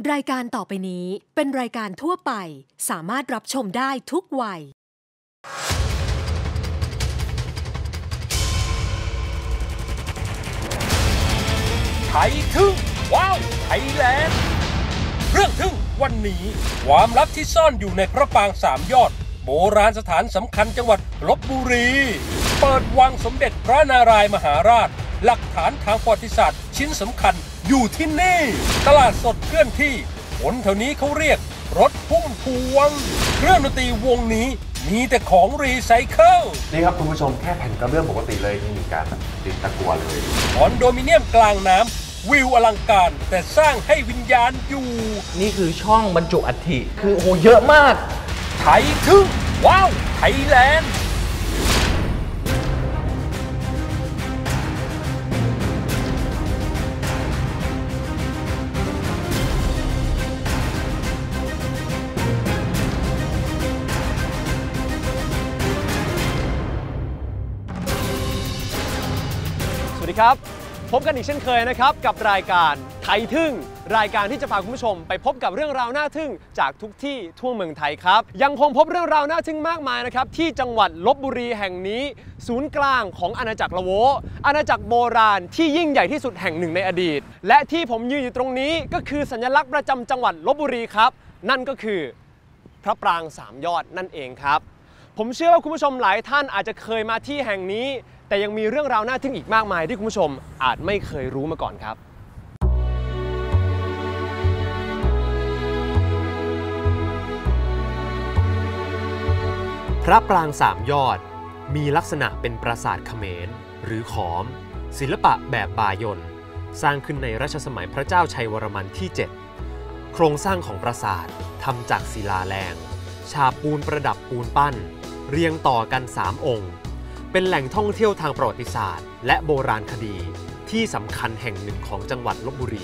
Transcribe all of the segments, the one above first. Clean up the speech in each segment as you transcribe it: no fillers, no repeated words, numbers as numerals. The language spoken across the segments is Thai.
รายการต่อไปนี้เป็นรายการทั่วไปสามารถรับชมได้ทุกวัยไทยทึ่งว้าวไทยแลนด์เรื่องทึ่งวันนี้ความลับที่ซ่อนอยู่ในพระปรางสามยอดโบราณสถานสำคัญจังหวัดลพบุรีเปิดวังสมเด็จพระนารายมหาราชหลักฐานทางประวัติศาสตร์ชิ้นสำคัญอยู่ที่นี่ตลาดสดเคลื่อนที่คนแถวนี้เขาเรียกรถพุ่มพวงเครื่องดนตรีวงนี้มีแต่ของรีไซเคิลนี่ครับคุณผู้ชมแค่แผ่นกระเบื้องปกติเลยมีการติดตะกั่วเลยคอนโดมิเนียมกลางน้ำวิวอลังการแต่สร้างให้วิญญาณอยู่นี่คือช่องบรรจุอัฐิคือโอ้โหเยอะมากไทยทึ่งว้าวไทยแลนด์สวัสดีครับพบกันอีกเช่นเคยนะครับกับรายการไทยทึ่งรายการที่จะพาคุณผู้ชมไปพบกับเรื่องราวน่าทึ่งจากทุกที่ทั่วเมืองไทยครับยังคงพบเรื่องราวน่าทึ่งมากมายนะครับที่จังหวัดลพบุรีแห่งนี้ศูนย์กลางของอาณาจักรละโวอาณาจักรโบราณที่ยิ่งใหญ่ที่สุดแห่งหนึ่งในอดีตและที่ผมยืนอยู่ตรงนี้ก็คือสัญลักษณ์ประจำจังหวัดลพบุรีครับนั่นก็คือพระปรางสามยอดนั่นเองครับผมเชื่อว่าคุณผู้ชมหลายท่านอาจจะเคยมาที่แห่งนี้แต่ยังมีเรื่องราวน่าทึ่งอีกมากมายที่คุณผู้ชมอาจไม่เคยรู้มาก่อนครับพระปรางสามยอดมีลักษณะเป็นปราสาทเขมรหรือขอมศิลปะแบบบายนสร้างขึ้นในรัชสมัยพระเจ้าชัยวรมันที่ 7โครงสร้างของปราสาททำจากศิลาแรงฉาบปูนประดับปูนปั้นเรียงต่อกัน3องค์เป็นแหล่งท่องเที่ยวทางประวัติศาสตร์และโบราณคดีที่สำคัญแห่งหนึ่งของจังหวัดลพบุรี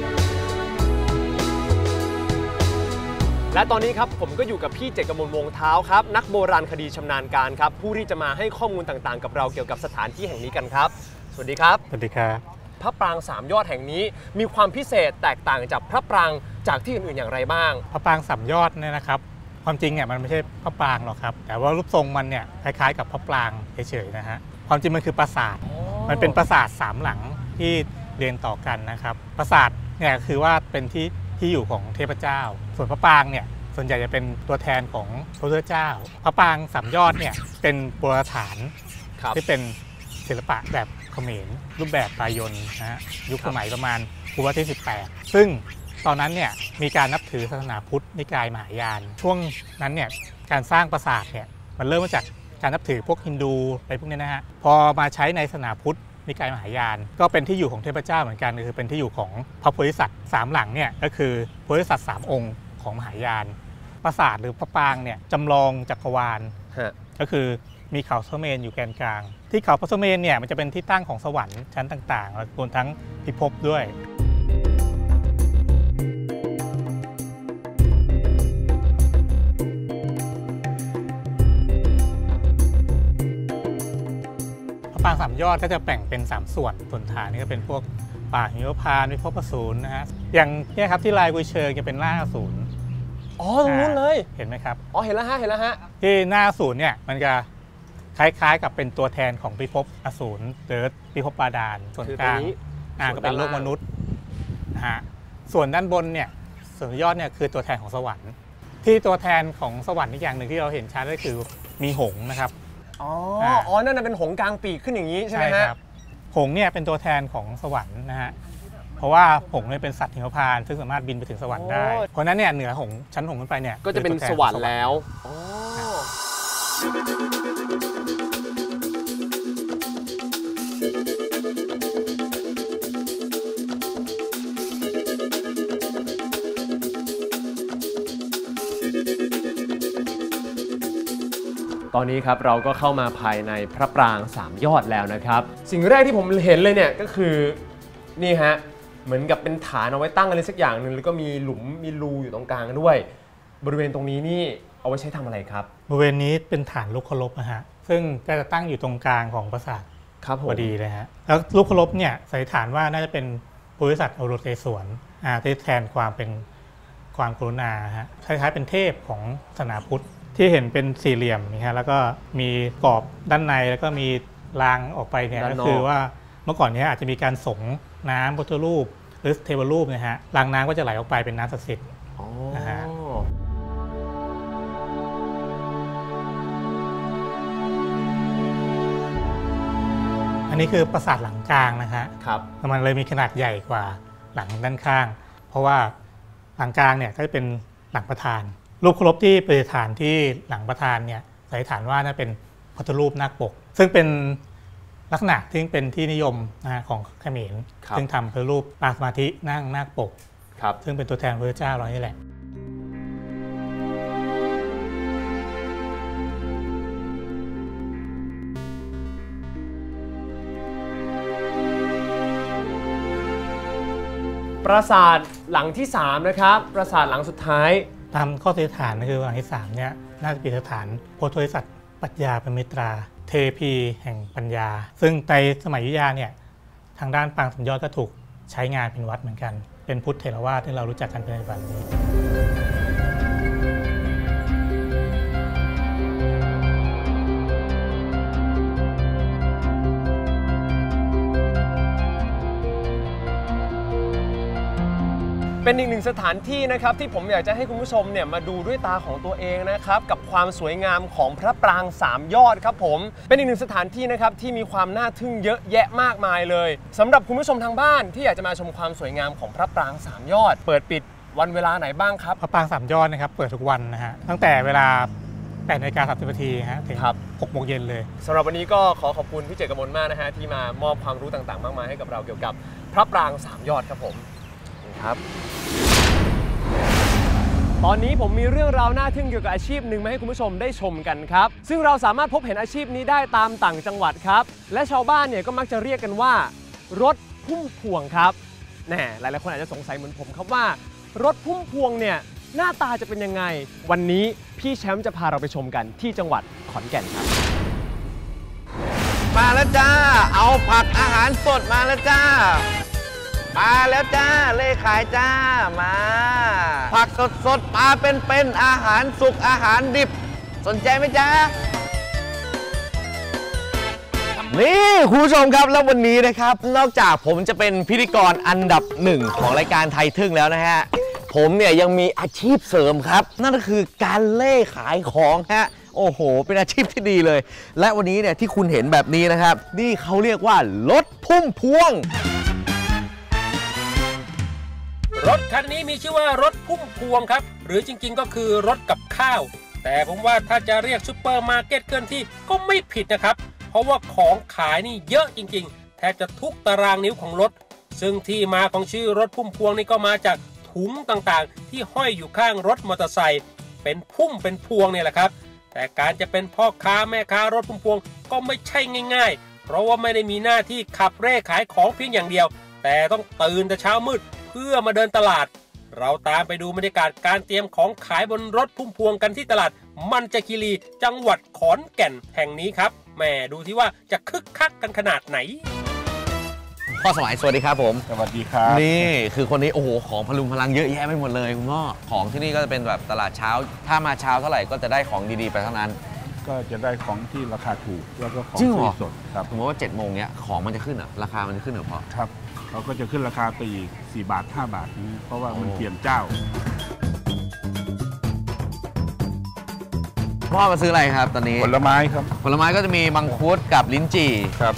และตอนนี้ครับผมก็อยู่กับพี่เจตกมลวงเท้าครับนักโบราณคดีชำนาญการครับผู้ที่จะมาให้ข้อมูลต่างๆกับเราเกี่ยวกับสถานที่แห่งนี้กันครับสวัสดีครับสวัสดีครับพระปรางสามยอดแห่งนี้มีความพิเศษแตกต่างจากพระปรางจากที่อื่นๆอย่างไรบ้างพระปรางสามยอดเนี่ยนะครับความจริงเนี่ยมันไม่ใช่พระปรางหรอกครับแต่ว่ารูปทรงมันเนี่ยคล้ายๆกับพระปรางเฉยๆนะฮะความจริงมันคือปราสาทมันเป็นปราสาท3หลังที่เรียงต่อกันนะครับปราสาทเนี่ยคือว่าเป็นที่อยู่ของเทพเจ้าส่วนพระปรางเนี่ยส่วนใหญ่จะเป็นตัวแทนของพระพุทธเจ้าพระปรางสามยอดเนี่ยเป็นโบราณสถานที่เป็นศิลปะแบบเขมรรูปแบบบายนนะฮะยุคสมัยประมาณศตวรรษที่18ซึ่งตอนนั้นเนี่ยมีการนับถือศาสนาพุทธนิกายมหายานช่วงนั้นเนี่ยการสร้างปราสาทเนี่ยมันเริ่มมาจากการนับถือพวกฮินดูอะไรพวกนี้นะฮะพอมาใช้ในศาสนาพุทธนิกายมหายานก็เป็นที่อยู่ของเทพเจ้าเหมือนกันคือเป็นที่อยู่ของพระโพธิสัตว์3หลังเนี่ยก็คือโพธิสัตว์3องค์ของมหายานปราสาทหรือพระปรางเนี่ยจำลองจักรวาลก็คือมีเขาพระเมรุอยู่แกนกลางที่เขาพระเมรุเนี่ยมันจะเป็นที่ตั้งของสวรรค์ชั้นต่างๆรวมทั้งพิภพด้วยปรางสามยอดก็จะแบ่งเป็น3ส่วนฐานนี่ก็เป็นพวกป่าหิมพานต์วิภพอสูรนะฮะอย่างนี้ครับที่ลายกุยเชิงจะเป็นหน้าอสูรอ๋อตรงนู้นเลยเห็นไหมครับอ๋อเห็นแล้วฮะที่หน้าอสูรเนี่ยมันจะคล้ายๆกับเป็นตัวแทนของพิภพอสูรหรือพิภพบาดาลส่วนกลางก็เป็นโลกมนุษย์นะฮะส่วนด้านบนเนี่ยส่วนยอดเนี่ยคือตัวแทนของสวรรค์ที่ตัวแทนของสวรรค์อีกอย่างหนึ่งที่เราเห็นชัดก็คือมีหงส์นะครับอ๋อนั่นเป็นหงส์กลางปีกขึ้นอย่างนี้ใช่ไหมฮะหงส์เนี่ยเป็นตัวแทนของสวรรค์นะฮะเพราะว่าหงส์เนี่ยเป็นสัตว์หิมพานต์ซึ่งสามารถบินไปถึงสวรรค์ได้เพราะนั้นเนี่ยเหนือหงส์ชั้นหงส์ขึ้นไปเนี่ยก็จะเป็นสวรรค์แล้วตอนนี้ครับเราก็เข้ามาภายในพระปรางสามยอดแล้วนะครับสิ่งแรกที่ผมเห็นเลยเนี่ยก็คือนี่ฮะเหมือนกับเป็นฐานเอาไว้ตั้งอะไรสักอย่างหนึ่งแล้วก็มีหลุมมีรูอยู่ตรงกลางด้วยบริเวณตรงนี้นี่เอาไว้ใช้ทำอะไรครับบริเวณนี้เป็นฐานลูกเคารพนะฮะซึ่งก็จะตั้งอยู่ตรงกลางของปราสาทพอดีเลยฮะแล้วลูกเคารพเนี่ยสันนิษฐานว่าน่าจะเป็นโพธิสัตว์อรุณเกศวรที่แทนความเป็นความกรุณาฮะคล้ายๆเป็นเทพของศาสนาพุทธที่เห็นเป็นสี่เหลี่ยมนี่ฮะแล้วก็มีกรอบด้านในแล้วก็มีรางออกไปเนี่ยก็คือว่าเมื่อก่อนนี้อาจจะมีการสงน้ำพุทธรูปหรือเทวรูปนะฮะรางน้ำก็จะไหลออกไปเป็นน้ำศักดิ์สิทธิ์นะฮะอันนี้คือปราสาทหลังกลางนะฮะครับมันเลยมีขนาดใหญ่กว่าหลังด้านข้างเพราะว่าหลังกลางเนี่ยก็จะเป็นหลังประธานรูปเคารพที่ประดิษฐานที่หลังประธานเนี่ยสันนิษฐานว่าน่าเป็นพุทธรูปนาคปกซึ่งเป็นลักษณะที่เป็นที่นิยมนะของเขมรซึ่งทำพุทธรูปปางสมาธินั่งนาคปกซึ่งเป็นตัวแทนพระเจ้าเรานี่แหละปราสาทหลังที่3นะครับปราสาทหลังสุดท้ายตามข้อสันนิษฐานคือหลังที่3เนี่ยน่าจะเป็นสถานโพธิสัตว์ปัญญาเป็นมิตราเทพีแห่งปัญญาซึ่งในสมัยอยุธยาเนี่ยทางด้านปางสามยอดก็ถูกใช้งานเป็นวัดเหมือนกันเป็นพุทธเถรวาทที่เรารู้จักกันในปัจจุบันนี้เป็นอีกหนึ่งสถานที่นะครับที่ผมอยากจะให้คุณผู้ชมเนี่ยมาดูด้วยตาของตัวเองนะครับกับความสวยงามของพระปราง3ยอดครับผมเป็นอีกหนึ่งสถานที่นะครับที่มีความน่าทึ่งเยอะแยะมากมายเลยสำหรับคุณผู้ชมทางบ้านที่อยากจะมาชมความสวยงามของพระปราง3ยอดเปิดปิดวันเวลาไหนบ้างครับพระปราง3ยอดนะครับเปิดทุกวันนะฮะตั้งแต่เวลา8:30 นาทีฮะถึง6 โมงเย็นเลยสำหรับวันนี้ก็ขอขอบคุณพี่เจตกมลมากนะฮะที่มามอบความรู้ต่างๆมากมายให้กับเราเกี่ยวกับพระปราง3ยอดครับผมครับตอนนี้ผมมีเรื่องราวน่าทึ่งเกี่ยวกับอาชีพหนึ่งมาให้คุณผู้ชมได้ชมกันครับซึ่งเราสามารถพบเห็นอาชีพนี้ได้ตามต่างจังหวัดครับและชาวบ้านเนี่ยก็มักจะเรียกกันว่ารถพุ่มพวงครับแน่หลายๆคนอาจจะสงสัยเหมือนผมครับว่ารถพุ่มพวงเนี่ยหน้าตาจะเป็นยังไงวันนี้พี่แชมป์จะพาเราไปชมกันที่จังหวัดขอนแก่นครับมาแล้วจ้าเอาผักอาหารสดมาแล้วจ้ามาแล้วจ้าเล่ขายจ้ามาผักสดปลาเป็นอาหารสุกอาหารดิบสนใจไหมจ้านี่คุณผู้ชมครับแล้ววันนี้นะครับนอกจากผมจะเป็นพิธีกรอันดับ1ของรายการไทยทึ่งแล้วนะฮะผมเนี่ยยังมีอาชีพเสริมครับนั่นก็คือการเล่ขายของฮะโอ้โหเป็นอาชีพที่ดีเลยและวันนี้เนี่ยที่คุณเห็นแบบนี้นะครับนี่เขาเรียกว่ารถพุ่มพวงรถคันนี้มีชื่อว่ารถพุ่มพวงครับหรือจริงๆก็คือรถกับข้าวแต่ผมว่าถ้าจะเรียกซุปเปอร์มาร์เก็ตเกินที่ก็ไม่ผิดนะครับเพราะว่าของขายนี่เยอะจริงๆแทบจะทุกตารางนิ้วของรถซึ่งที่มาของชื่อรถพุ่มพวงนี่ก็มาจากถุงต่างๆที่ห้อยอยู่ข้างรถมอเตอร์ไซค์เป็นพุ่มเป็นพวงเนี่ยแหละครับแต่การจะเป็นพ่อค้าแม่ค้ารถพุ่มพวงก็ไม่ใช่ง่ายๆเพราะว่าไม่ได้มีหน้าที่ขับเร่ขายของเพียงอย่างเดียวแต่ต้องตื่นแต่เช้ามืดเพื่อมาเดินตลาดเราตามไปดูบรรยากาศการเตรียมของขายบนรถพุ่มพวงกันที่ตลาดมันจคีรีจังหวัดขอนแก่นแห่งนี้ครับแหมดูที่ว่าจะคึกคักกันขนาดไหนพ่อสมัยสวัสดีครับผมสวัสดีครับนี่คือคนนี้โอ้โหของพลุงพลังเยอะแยะไปหมดเลยคุณพ่อของที่นี่ก็จะเป็นแบบตลาดเช้าถ้ามาเช้าเท่าไหร่ก็จะได้ของดีๆไปเท่านั้นก็จะได้ของที่ราคาถูกแล้วก็ของสดครับสมมติว่า7 โมงเนี้ยของมันจะขึ้นเหรอราคามันจะขึ้นเหรอพ่อครับเขาก็จะขึ้นราคาไปอีก4 บาท 5 บาทนี้เพราะว่ามันเปลี่ยนเจ้าพ่อมาซื้ออะไรครับตอนนี้ผลไม้ครับผลไม้ก็จะมีมังคุดกับลิ้นจี่ครับ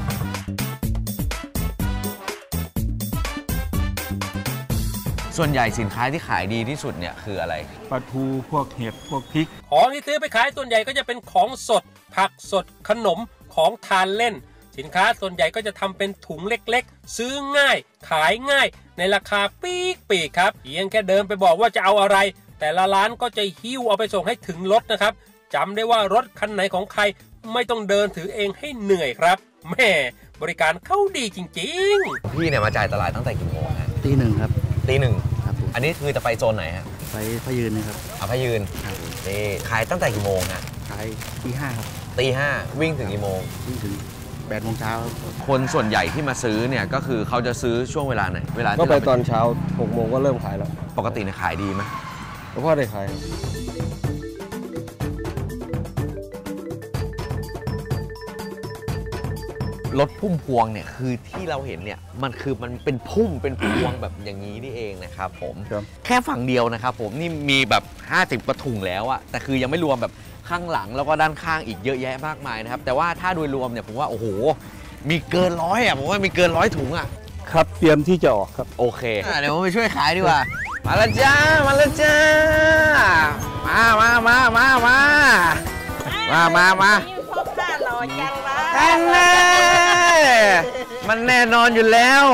ส่วนใหญ่สินค้าที่ขายดีที่สุดเนี่ยคืออะไรปลาทูพวกเห็ดพวกพริกของที่ซื้อไปขายส่วนใหญ่ก็จะเป็นของสดผักสดขนมของทานเล่นสินค้าส่วนใหญ่ก็จะทำเป็นถุงเล็กๆซื้อง่ายขายง่ายในราคาปีกครับเพียงแค่เดินไปบอกว่าจะเอาอะไรแต่ละร้านก็จะหิ้วเอาไปส่งให้ถึงรถนะครับจำได้ว่ารถคันไหนของใครไม่ต้องเดินถือเองให้เหนื่อยครับแม่บริการเข้าดีจริงๆพี่เนี่ยมาจ่ายตลาดตั้งแต่กี่โมงฮะตี 1ครับตี 1ครับอันนี้คือจะไปโซนไหนฮะไปพะยืนนะครับพะยืนนี่ขายตั้งแต่กี่โมงฮะขายตี 5ครับตี 5วิ่งถึงกี่โมงวิ่งถึง8 โมงเช้าคนส่วนใหญ่ที่มาซื้อเนี่ยก็คือเขาจะซื้อช่วงเวลาไหนเวลาก็ไปตอนเช้า6 โมงก็เริ่มขายแล้วปกติเนี่ยขายดีไหมก็พอได้ขายรถพุ่มพวงเนี่ยคือที่เราเห็นเนี่ยมันเป็นพุ่มเป็นพวงแบบอย่างนี้นี่เองนะครับผมแค่ฝั่งเดียวนะครับผมนี่มีแบบ50กระถุงแล้วอะแต่คือยังไม่รวมแบบข้างหลังแล้วก็ด้านข้างอีกเยอะแยะมากมายนะครับแต่ว่าถ้าโดยรวมเนี่ยผมว่าโอ้โหมีเกิน100อะผมว่ามีเกิน100ถุงอะครับเตรียมที่จะออกครับโอเคเดี๋ยวผมไปช่วยขายดีกว่ามาแล้วจ้ามาแล้วจ้ามาพ่อข้ารอจังวะมันแน่นอนอยู่แล้ว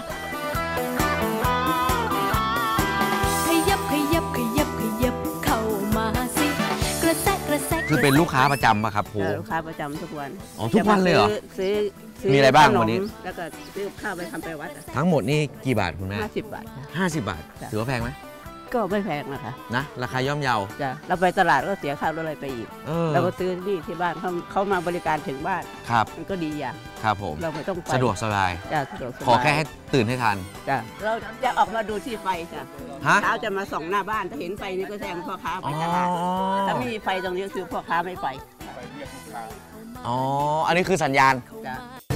ขยับเข้ามาสิกระแซะคือเป็นลูกค้าประจำป่ะครับครูลูกค้าประจำทุกวันอ๋อทุกวันเลยเหรอซื้อมีอะไรบ้างวันนี้แล้วก็ซื้อข้าวไปทำไปวัดทั้งหมดนี่กี่บาทคุณแม่ 50 บาท 50 บาทถือว่าแพงไหมก็ไม่แพงนะคะนะราคาย่อมเยาจ้ะเราไปตลาดก็เสียค่ารถอะไรไปอีกเราก็ซื้อที่บ้านเขามาบริการถึงบ้านครับมันก็ดีอย่างครับผมเราไม่ต้องไปสะดวกสบายจ้ะสะดวกสบายขอแค่ให้ตื่นให้ทันจ้ะเราจะออกมาดูที่ไฟจ้ะเช้าจะมาส่องหน้าบ้านถ้าเห็นไฟนี่ก็แสดงพ่อค้าไปตลาดถ้าไม่มีไฟตรงนี้คือพ่อค้าไม่ไปอ๋ออันนี้คือสัญญาณจ้ะ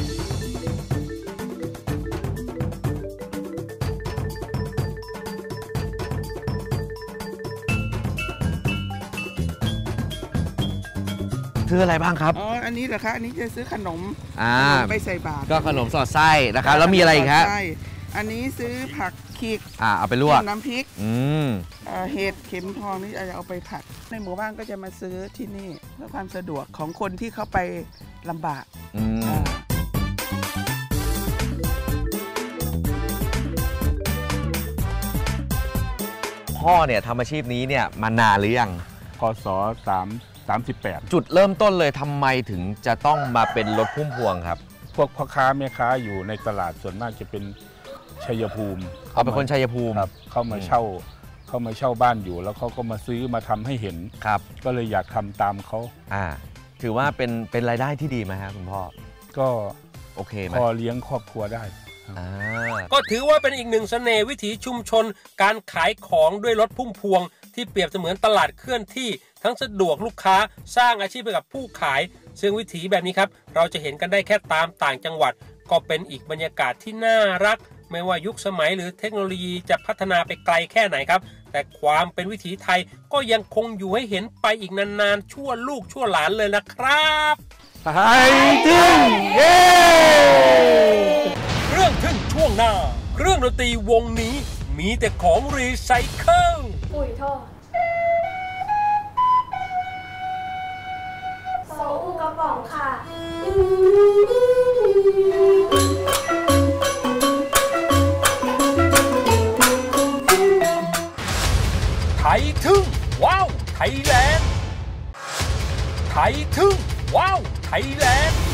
ซื้ออะไรบ้างครับอ๋ออันนี้เหรอคะอันนี้จะซื้อขนมไปใส่บาตรก็ขนมสอดไส้นะครับแล้วมีอะไรอีกครับอันนี้ซื้อผักขีกเอาไปลวกน้ำพริกเห็ดเข็มทองนี่จะเอาไปผัดในหมู่บ้านก็จะมาซื้อที่นี่เพื่อความสะดวกของคนที่เขาไปลำบากพ่อเนี่ยทำอาชีพนี้เนี่ยมานานหรือยังพศ38 จุดเริ่มต้นเลยทำไมถึงจะต้องมาเป็นรถพุ่มพวงครับพวกพ่อค้าแม่ค้าอยู่ในตลาดส่วนมากจะเป็นชัยภูมิเขาเป็นคนชัยภูมิครับเข้ามาเช่าบ้านอยู่แล้วเขาก็มาซื้อมาทำให้เห็นครับก็เลยอยากทำตามเขาถือว่าเป็นรายได้ที่ดีไหมครับคุณพ่อก็โอเคไหมพอเลี้ยงครอบครัวได้ก็ถือว่าเป็นอีกหนึ่งเสน่ห์วิถีชุมชนการขายของด้วยรถพุ่มพวงที่เปรียบเสมือนตลาดเคลื่อนที่ทั้งสะดวกลูกค้าสร้างอาชีพให้กับผู้ขายซึ่งวิถีแบบนี้ครับเราจะเห็นกันได้แค่ตามต่างจังหวัดก็เป็นอีกบรรยากาศที่น่ารักไม่ว่ายุคสมัยหรือเทคโนโลยีจะพัฒนาไปไกลแค่ไหนครับแต่ความเป็นวิถีไทยก็ยังคงอยู่ให้เห็นไปอีกนานๆชั่วลูกชั่วหลานเลยนะครับไทยทึ่งเย้เรื่องทึ่งช่วงหน้าเครื่องดนตรีวงนี้มีแต่ของรีไซเคิลปุ๋ยทอด2 กระป๋องค่ะไทยทึ่งว้าวไทยแลนด์ไทยทึ่งว้าวไทยแลนด์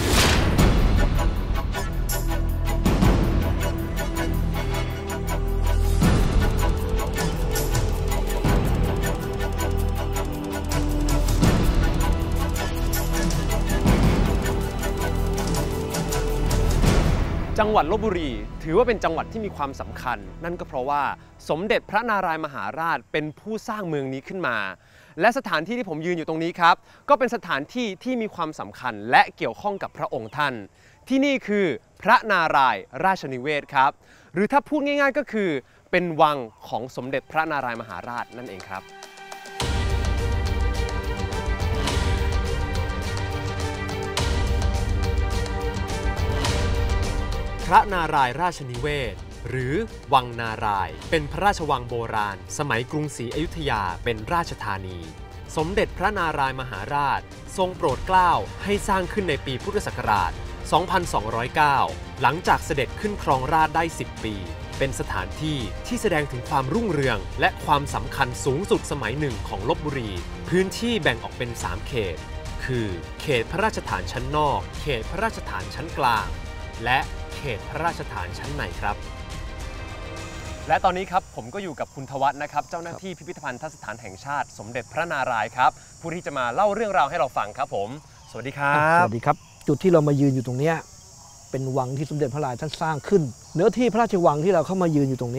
จังหวัดลพบุรีถือว่าเป็นจังหวัดที่มีความสำคัญนั่นก็เพราะว่าสมเด็จพระนารายมหาราชเป็นผู้สร้างเมืองนี้ขึ้นมาและสถานที่ที่ผมยืนอยู่ตรงนี้ครับก็เป็นสถานที่ที่มีความสำคัญและเกี่ยวข้องกับพระองค์ท่านที่นี่คือพระนารายราชนิเวศครับหรือถ้าพูดง่ายๆก็คือเป็นวังของสมเด็จพระนารายมหาราชนั่นเองครับพระนารายราชนิเวศหรือวังนารายเป็นพระราชวังโบราณสมัยกรุงศรีอยุธยาเป็นราชธานีสมเด็จพระนารายมหาราชทรงโปรดเกล้าให้สร้างขึ้นในปีพุทธศักราช 2209 หลังจากเสด็จขึ้นครองราชย์ได้ 10 ปีเป็นสถานที่ที่แสดงถึงความรุ่งเรืองและความสำคัญสูงสุดสมัยหนึ่งของลพบุรีพื้นที่แบ่งออกเป็น 3 เขตคือเขตพระราชฐานชั้นนอกเขตพระราชฐานชั้นกลางและเขตพระราชฐานชั้นในครับและตอนนี้ครับผมก็อยู่กับคุณทวัฒน์นะครับเจ้าหน้าที่พิพิธภัณฑ์สถานแห่งชาติสมเด็จพระนารายณ์ครับผู้ที่จะมาเล่าเรื่องราวให้เราฟังครับผมสวัสดีครับสวัสดีครับจุดที่เรามายืนอยู่ตรงนี้เป็นวังที่สมเด็จพระนารายณ์ท่านสร้างขึ้นเนื้อที่พระราชวังที่เราเข้ามายืนอยู่ตรงนี้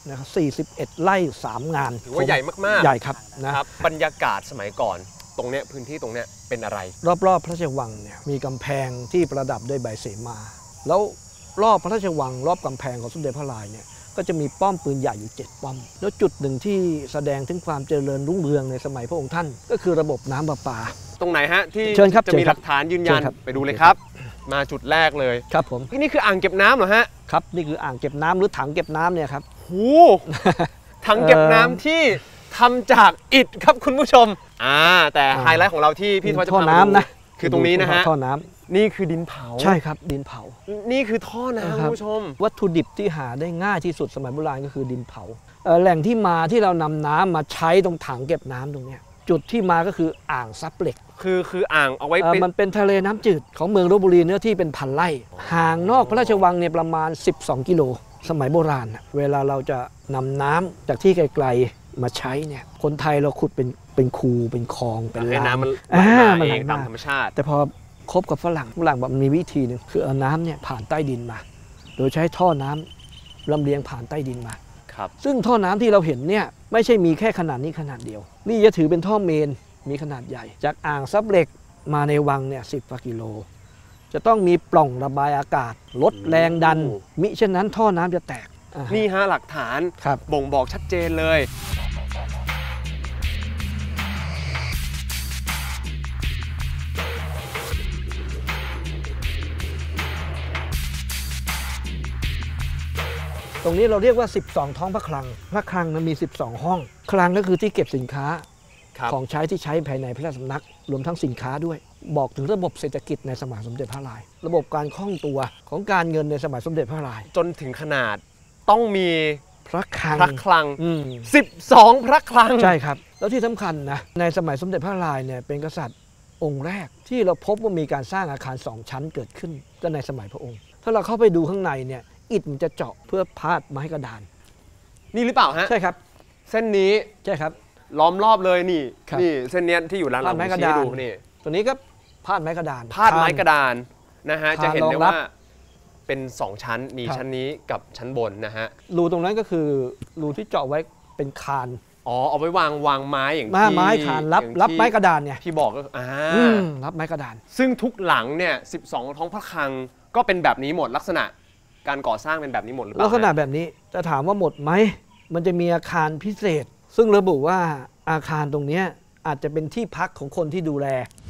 นะครับ41 ไร่ 3 งานถือว่าใหญ่มากๆใหญ่ครับนะครับบรรยากาศสมัยก่อนตรงเนี้ยพื้นที่ตรงเนี้ยเป็นอะไรรอบๆพระราชวังเนี่ยมีกำแพงที่ประดับด้วยใบเสมา แล้วรอบพระราชวังรอบกำแพงของสมเด็จพระลายเนี่ยก็จะมีป้อมปืนใหญ่อยู่7ป้อมแล้วจุดหนึ่งที่แสดงถึงความเจริญรุ่งเรืองในสมัยพระองค์ท่านก็คือระบบน้ำประปาตรงไหนฮะที่จะมีหลักฐานยืนยันไปดูเลยครับมาจุดแรกเลยครับผมนี่คืออ่างเก็บน้ำเหรอฮะครับนี่คืออ่างเก็บน้ำหรือถังเก็บน้ำเนี่ยครับหูถังเก็บน้ำที่ทำจากอิฐครับคุณผู้ชมแต่ไฮไลท์ของเราที่พี่ทวัชจะพามาดูนะคือตรงนี้นะฮะท่อน้ำนี่คือดินเผาใช่ครับดินเผานี่คือท่อน้ำคุณผู้ชมวัตถุดิบที่หาได้ง่ายที่สุดสมัยโบราณก็คือดินเผาแหล่งที่มาที่เรานำน้ำมาใช้ตรงถังเก็บน้ำตรงนี้จุดที่มาก็คืออ่างซับเหล็กคืออ่างเอาไว้มันเป็นทะเลน้ำจืดของเมืองลพบุรีเนื้อที่เป็น1,000 ไร่ห่างนอกพระราชวังเนี่ยประมาณ12 กิโลสมัยโบราณเวลาเราจะนำน้ำจากที่ไกลๆมาใช้เนี่ยคนไทยเราขุดเป็นคูเป็นคลองเป็นลำน้ำมันไหลเองตามธรรมชาติแต่พอคบกับฝรั่งแบบมีวิธีหนึ่งคือเอาน้ำเนี่ยผ่านใต้ดินมาโดยใช้ท่อน้ำลำเลียงผ่านใต้ดินมาซึ่งท่อน้ำที่เราเห็นเนี่ยไม่ใช่มีแค่ขนาดนี้ขนาดเดียวนี่จะถือเป็นท่อเมนมีขนาดใหญ่จากอ่างซับเหล็กมาในวังเนี่ย10 กว่ากิโลจะต้องมีปล่องระบายอากาศลดแรงดันมิเช่นนั้นท่อน้ำจะแตกนี่ฮะหลักฐานบ่งบอกชัดเจนเลยตรงนี้เราเรียกว่า12ท้องพระคลังพระคลังนั้นมี12ห้องคลังก็คือที่เก็บสินค้าของใช้ที่ใช้ภายในพระราชสำนักรวมทั้งสินค้าด้วยบอกถึงระบบเศรษฐกิจในสมัยสมเด็จพระลายระบบการคล่องตัวของการเงินในสมัยสมเด็จพระลายจนถึงขนาดต้องมีพระคลัง 12พระคลังใช่ครับแล้วที่สำคัญนะในสมัยสมเด็จพระลายเนี่ยเป็นกษัตริย์องค์แรกที่เราพบว่ามีการสร้างอาคาร2 ชั้นเกิดขึ้นก็ในสมัยพระองค์ถ้าเราเข้าไปดูข้างในเนี่ยอิฐมันจะเจาะเพื่อพาดไม้กระดานนี่หรือเปล่าฮะใช่ครับเส้นนี้ใช่ครับล้อมรอบเลยนี่เส้นนี้ที่อยู่ด้านหลังไม้กระดานนี่ตัวนี้ก็พาดไม้กระดานพาดไม้กระดานนะฮะจะเห็นได้ว่าเป็น2 ชั้นมีชั้นนี้กับชั้นบนนะฮะรูตรงนั้นก็คือรูที่เจาะไว้เป็นคานเอาไว้วางไม้อย่างที่ไม้คานรับไม้กระดานเนี่ยที่บอกก็รับไม้กระดานซึ่งทุกหลังเนี่ย12ท้องพระคลังก็เป็นแบบนี้หมดลักษณะการก่อสร้างเป็นแบบนี้หมดหรือเปล่าลักษณะแบบนี้จะถามว่าหมดไหมมันจะมีอาคารพิเศษซึ่งระบุว่าอาคารตรงนี้อาจจะเป็นที่พักของคนที่ดูแล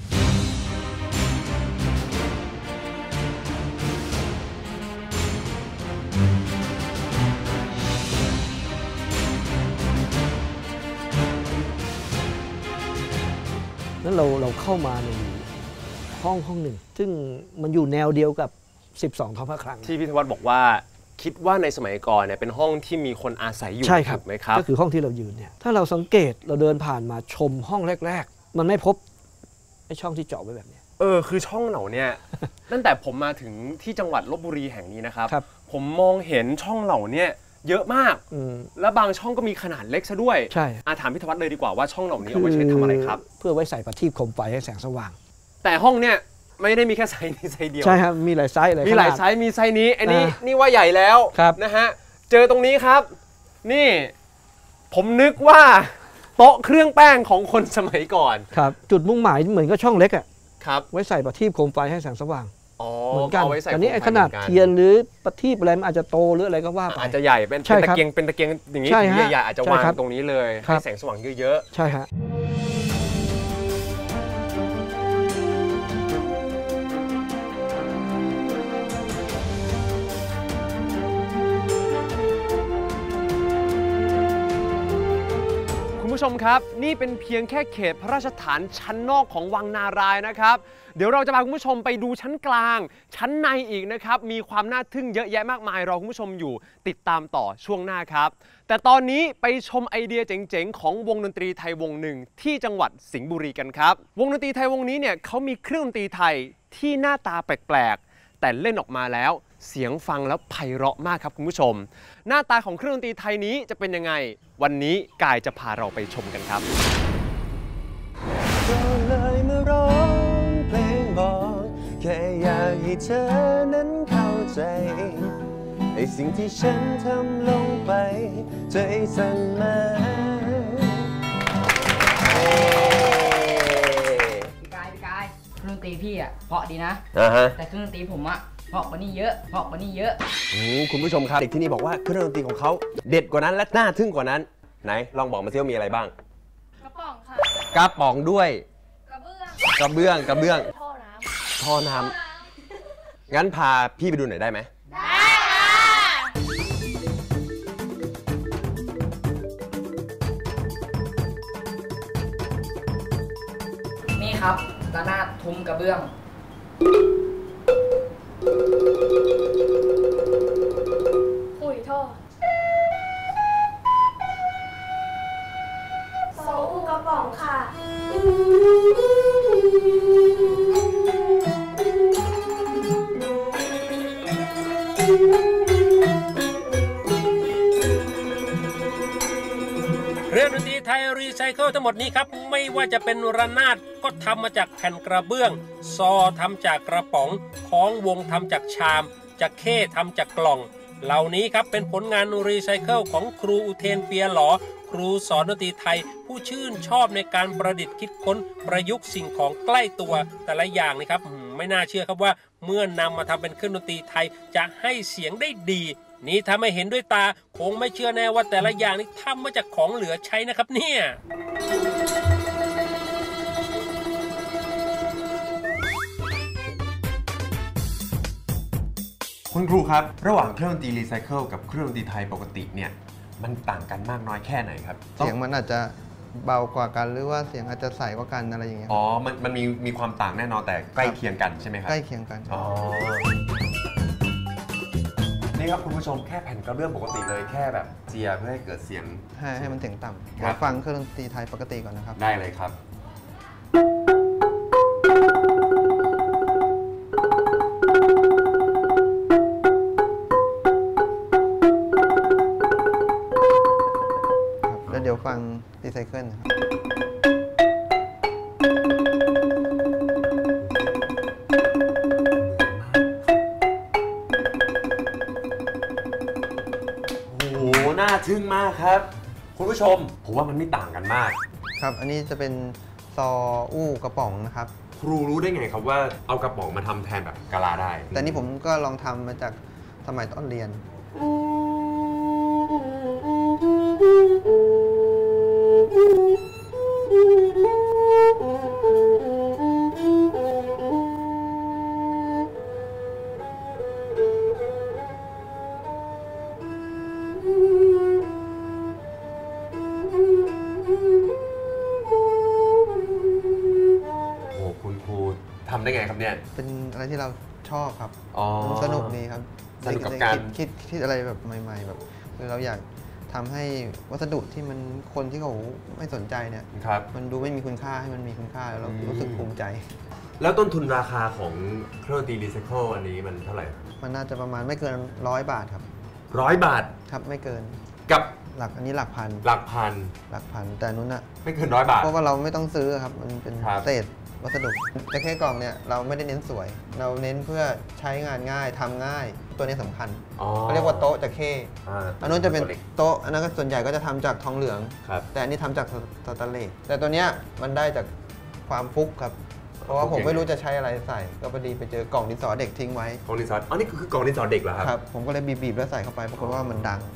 นั้นเราเข้ามาในห้องหนึ่งซึ่งมันอยู่แนวเดียวกับ12ท้องพระคลังที่พิธวัฒน์บอกว่าคิดว่าในสมัยก่อนเนี่ยเป็นห้องที่มีคนอาศัยอยู่ใช่ครับไหมครับก็คือห้องที่เรายืนเนี่ยถ้าเราสังเกตเราเดินผ่านมาชมห้องแรกๆมันไม่พบไอ้ช่องที่เจาะไว้แบบนี้คือช่องเหล่านี้ตั้งแต่ผมมาถึงที่จังหวัดลพบุรีแห่งนี้นะครับผมมองเห็นช่องเหล่านี้เยอะมากและบางช่องก็มีขนาดเล็กซะด้วยใช่ถามพิธวัฒน์เลยดีกว่าว่าช่องเหล่านี้เอาไว้ใช้ทำอะไรครับเพื่อไว้ใส่ประทีปโคมไฟให้แสงสว่างแต่ห้องเนี่ยไม่ได้มีแค่ไซส์นี้ไซส์เดียวใช่ครับมีหลายไซส์เลยมีหลายไซส์มีไซส์นี้อันนี้นี่ว่าใหญ่แล้วนะฮะเจอตรงนี้ครับนี่ผมนึกว่าโต๊ะเครื่องแป้งของคนสมัยก่อนครับจุดมุ่งหมายเหมือนกับช่องเล็กครับไว้ใส่ประทีปโคมไฟให้แสงสว่างเหมือนกันแต่นี้ขนาดเทียนหรือประทีปอะไรมันอาจจะโตหรืออะไรก็ว่าไปอาจจะใหญ่เป็นตะเกียงอย่างนี้ใหญ่ๆอาจจะวางตรงนี้เลยให้แสงสว่างเยอะๆใช่ฮะคุณผู้ชมครับนี่เป็นเพียงแค่เขตพระราชฐานชั้นนอกของวังนารายนะครับเดี๋ยวเราจะพาคุณผู้ชมไปดูชั้นกลางชั้นในอีกนะครับมีความน่าทึ่งเยอะแยะมากมายรอคุณผู้ชมอยู่ติดตามต่อช่วงหน้าครับแต่ตอนนี้ไปชมไอเดียเจ๋งๆของวงดนตรีไทยวงหนึ่งที่จังหวัดสิงห์บุรีกันครับวงดนตรีไทยวงนี้เนี่ยเขามีเครื่องดนตรีไทยที่หน้าตาแปลกๆแต่เล่นออกมาแล้วเสียงฟังแล้วไพเราะมากครับคุณผู้ชมหน้าตาของเครื่องดนตรีไทยนี้จะเป็นยังไงวันนี้กายจะพาเราไปชมกันครับก็เลยมาร้องเพลงบอกแค่อยากให้เธอนั้นเข้าใจให้สิ่งที่ฉันทำลงไปใจสั่นมาพี่กายเครื่องดนตรีพี่อ่ะเพราะดีนะ แต่เครื่องดนตรีผมอ่ะเพราะกว่านี้เยอะคุณผู้ชมครับเด็กที่นี่บอกว่าเครื่องดนตรีของเขาเด็ดกว่านั้นและน่าทึ่งกว่านั้นไหนลองบอกมาซิว่ามีอะไรบ้างกระป๋องค่ะกระป๋องด้วยกระเบื้องท่อน้ำงั้นพาพี่ไปดูหน่อยได้ไหมได้นี่ครับระนาดทุ้มกระเบื้องขุยท่อโซอูกระป๋องค่ะเครื่องดนตรีไทยรีไซเคิลทั้งหมดนี้ครับไม่ว่าจะเป็นระนาดก็ทำมาจากแผ่นกระเบื้องซอทำจากกระป๋องของวงทำจากชามจักเข้ทำจากกล่องเหล่านี้ครับเป็นผลงานรีไซเคิลของครูอุเทนเปียหลอครูสอนดนตรีไทยผู้ชื่นชอบในการประดิษฐ์คิดค้นประยุกต์สิ่งของใกล้ตัวแต่ละอย่างนี่ครับไม่น่าเชื่อครับว่าเมื่อนำมาทำเป็นเครื่องดนตรีไทยจะให้เสียงได้ดีนี่ถ้าไม่เห็นด้วยตาคงไม่เชื่อแน่ว่าแต่ละอย่างนี่ทำมาจากของเหลือใช้นะครับเนี่ยคุณครูครับระหว่างเครื่องดนตรีรีไซเคิลกับเครื่องดนตรีไทยปกติเนี่ยมันต่างกันมากน้อยแค่ไหนครับเสียงมันอาจจะเบากว่ากันหรือว่าเสียงอาจจะใสกว่ากันอะไรอย่างเงี้ยมันมีความต่างแน่นอนแต่ใกล้เคียงกันใช่ไหมครับใกล้เคียงกันนี่ครับคุณผู้ชมแค่แผ่นกระเบื้องปกติเลยแค่แบบเจียเพื่อให้เกิดเสียงให้มันเสียงต่ำมาฟังเครื่องดนตรีไทยปกติก่อนนะครับได้เลยครับแล้วเดี๋ยวฟังรีไซเคิลครับน่าทึ่งมากครับคุณผู้ชมผมว่ามันไม่ต่างกันมากครับอันนี้จะเป็นซออู้กระป๋องนะครับครูรู้ได้ไงครับว่าเอากระป๋องมาทำแทนแบบกะลาได้แต่นี่ผมก็ลองทำมาจากสมัยตอนเรียนทำได้ไงครับเนี่ยเป็นอะไรที่เราชอบครับสนุกดีครับสนุกกับการคิดอะไรแบบใหม่ๆแบบเราอยากทำให้วัสดุที่มันคนที่เขาไม่สนใจเนี่ยมันดูไม่มีคุณค่าให้มันมีคุณค่าแล้วเรารู้สึกภูมิใจแล้วต้นทุนราคาของเครื่องดนตรีรีไซเคิลอันนี้มันเท่าไหร่มันน่าจะประมาณไม่เกิน100 บาทครับ 100 บาทครับไม่เกินกับอันนี้หลักพันแต่นู้นอะไม่เกิน100 บาทเพราะว่าเราไม่ต้องซื้อครับมันเป็นเศษวัสดุแต่แค่กล่องเนี่ยเราไม่ได้เน้นสวยเราเน้นเพื่อใช้งานง่ายทำง่ายตัวนี้สำคัญเขาเรียกว่าโต๊ะจะเข้อันนู้นจะเป็นโต๊ะอันนั้นก็ส่วนใหญ่ก็จะทำจากทองเหลืองแต่อันนี้ทำจากสแตนเลสแต่ตัวเนี้ยมันได้จากความฟุกครับเพราะว่าผมไม่รู้จะใช้อะไรใส่ก็พอดีไปเจอกล่องดินสอเด็กทิ้งไว้กล่องดินสออันนี้คือกล่องดินสอเด็กเหรอครับผมก็เลยบีบแล้วใส่เข้าไปปรากฏว่ามันดัง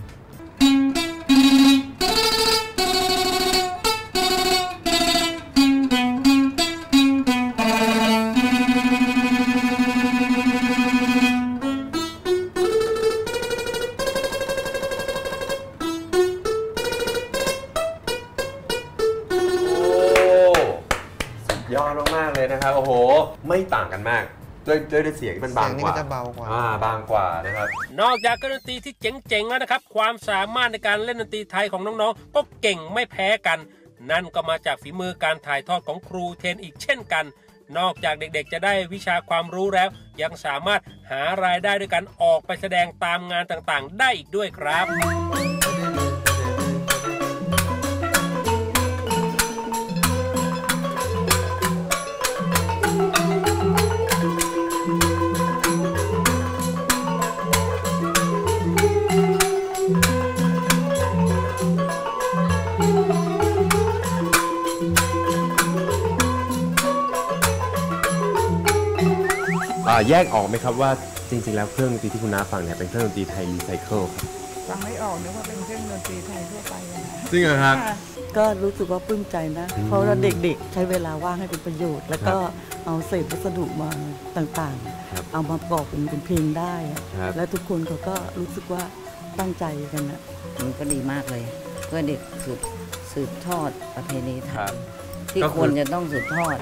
ยอดมากๆเลยนะครับโอ้โหไม่ต่างกันมากด้วยเสียงที่มันบางกว่าจะเบากว่าบางกว่านะครับนอกจากดนตรีที่เจ๋งๆแล้วนะครับความสามารถในการเล่นดนตรีไทยของน้องๆก็เก่งไม่แพ้กันนั่นก็มาจากฝีมือการถ่ายทอดของครูเทนอีกเช่นกันนอกจากเด็กๆจะได้วิชาความรู้แล้วยังสามารถหารายได้ด้วยการออกไปแสดงตามงานต่างๆได้อีกด้วยครับแยกออกไหมครับว่าจริงๆแล้วเครื่องดนตรีที่คุณน้าฟังเนี่ยเป็นเครื่องดนตรีไทยรีไซเคิลครับฟังไม่ออกนึกว่าเป็นเครื่องดนตรีไทยทั่วไปจริงเหรอครับก็รู้สึกว่าปลื้มใจนะเพราะว่าเด็กๆใช้เวลาว่างให้เป็นประโยชน์แล้วก็เอาเศษวัสดุมาต่างๆเอามาประกอบเป็นเพลงได้และทุกคนเขาก็รู้สึกว่าตั้งใจกันนะมันก็ดีมากเลยเพื่อเด็กสืบทอดประเพณีไทยที่ควรจะต้องสืบทอด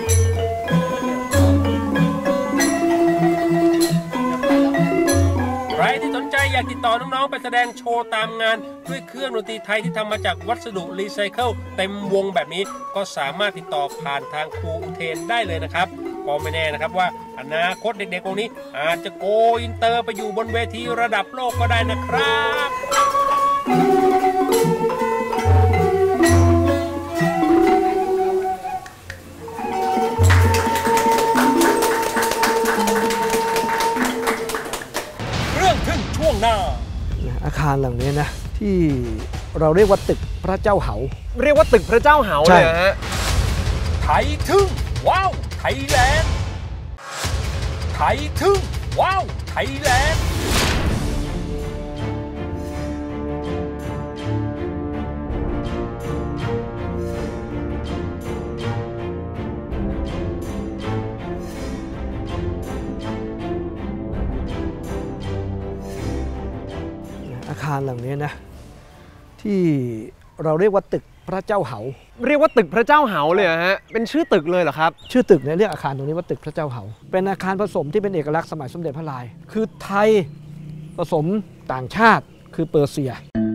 ใครที่สนใจอยากติดต่อน้องๆไปแสดงโชว์ตามงานด้วยเครื่องดนตรีไทยที่ทำมาจากวัสดุรีไซเคิลเต็มวงแบบนี้ก็สามารถติดต่อผ่านทางครูอุเทนได้เลยนะครับก็ไม่แน่นะครับว่าอนาคตเด็กๆพวกนี้อาจจะโกอินเตอร์ไปอยู่บนเวทีระดับโลกก็ได้นะครับช่วงหน้าอาคารหลังนี้นะที่เราเรียกว่าตึกพระเจ้าเหาเรียกว่าตึกพระเจ้าเหาเลยฮะไทยทึ่งว้าวไทยแลนด์ไทยทึ่งว้าวไทยแลนด์อาคารหลังนี้นะที่เราเรียกว่าตึกพระเจ้าเหาเรียกว่าตึกพระเจ้าเหาเลยฮะเป็นชื่อตึกเลยเหรอครับชื่อตึกเนี่ยเรียกอาคารตรงนี้ว่าตึกพระเจ้าเหาเป็นอาคารผสมที่เป็นเอกลักษณ์สมัยสมเด็จพระนารายณ์คือไทยผสมต่างชาติคือเปอร์เซีย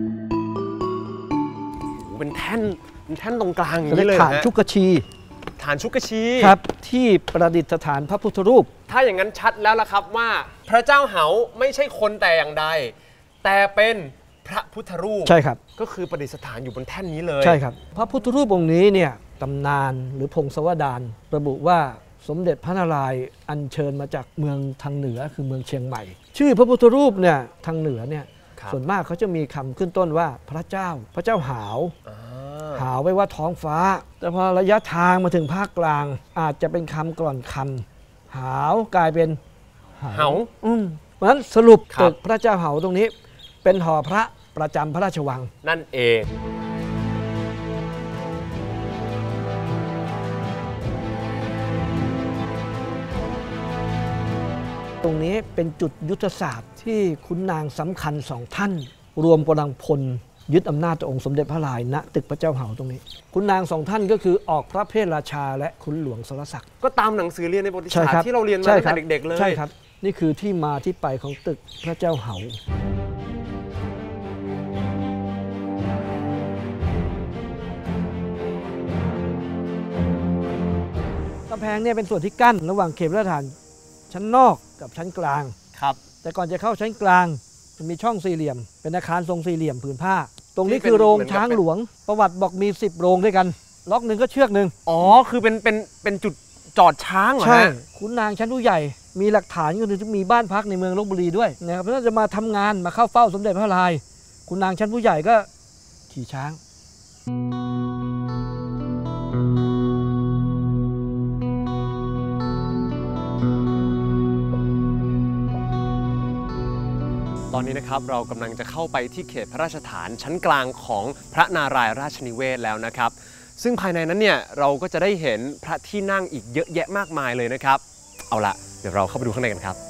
เป็นแท่นตรงกลางอย่างนี้เลยฐานชุกชีฐานชุกชีครับที่ประดิษฐานพระพุทธรูปถ้าอย่างนั้นชัดแล้วล่ะครับว่าพระเจ้าเหาไม่ใช่คนแต่อย่างใดแต่เป็นพระพุทธรูปใช่ครับก็คือประดิษฐานอยู่บนแท่นนี้เลยใช่ครับพระพุทธรูปองค์นี้เนี่ยตำนานหรือพงศาวดารระบุว่าสมเด็จพระนารายณ์อัญเชิญมาจากเมืองทางเหนือคือเมืองเชียงใหม่ชื่อพระพุทธรูปเนี่ยทางเหนือเนี่ยส่วนมากเขาจะมีคำขึ้นต้นว่าพระเจ้าหาวหาวไว้ว่าท้องฟ้าแต่พอระยะทางมาถึงภาคกลางอาจจะเป็นคำก่อนคำหาวกลายเป็นเหาเพราะฉะนั้นสรุปตึกพระเจ้าเหาตรงนี้เป็นหอพระประจำพระราชวังนั่นเองตรงนี้เป็นจุดยุทธศาสตร์ที่ขุนนางสำคัญสองท่านรวมกำลังพลยึดอำนาจต่อองค์สมเด็จพระนารายณ์ณตึกพระเจ้าเหาตรงนี้ขุนนางสองท่านก็คือออกพระเพทราชาและขุนหลวงสรศักดิ์ก็ตามหนังสือเรียนในประวัติศาสตร์ที่เราเรียนมาตั้งแต่เด็กๆเลยใช่ครับนี่คือที่มาที่ไปของตึกพระเจ้าเหากำแพงเนี่ยเป็นส่วนที่กั้นระหว่างเขตพระราชฐานชั้นนอกกับชั้นกลางครับแต่ก่อนจะเข้าชั้นกลางมันมีช่องสี่เหลี่ยมเป็นอาคารทรงสี่เหลี่ยมผืนผ้าตรงนี้คือโรงช้างหลวงประวัติบอกมี10โรงด้วยกันล็อกหนึ่งก็เชือกหนึ่งอ๋อคือเป็นจุดจอดช้างเหรอฮะใช่ขุนนางชั้นผู้ใหญ่มีหลักฐานก็คือมีบ้านพักในเมืองลพบุรีด้วยนะครับเพราะฉะนั้นจะมาทำงานมาเข้าเฝ้าสมเด็จพระนารายณ์ขุนนางชั้นผู้ใหญ่ก็ขี่ช้างตอนนี้นะครับเรากำลังจะเข้าไปที่เขตพระราชฐานชั้นกลางของพระนารายณ์ราชนิเวศแล้วนะครับซึ่งภายในนั้นเนี่ยเราก็จะได้เห็นพระที่นั่งอีกเยอะแยะมากมายเลยนะครับเอาละเดี๋ยวเราเข้าไปดูข้างในกันครับ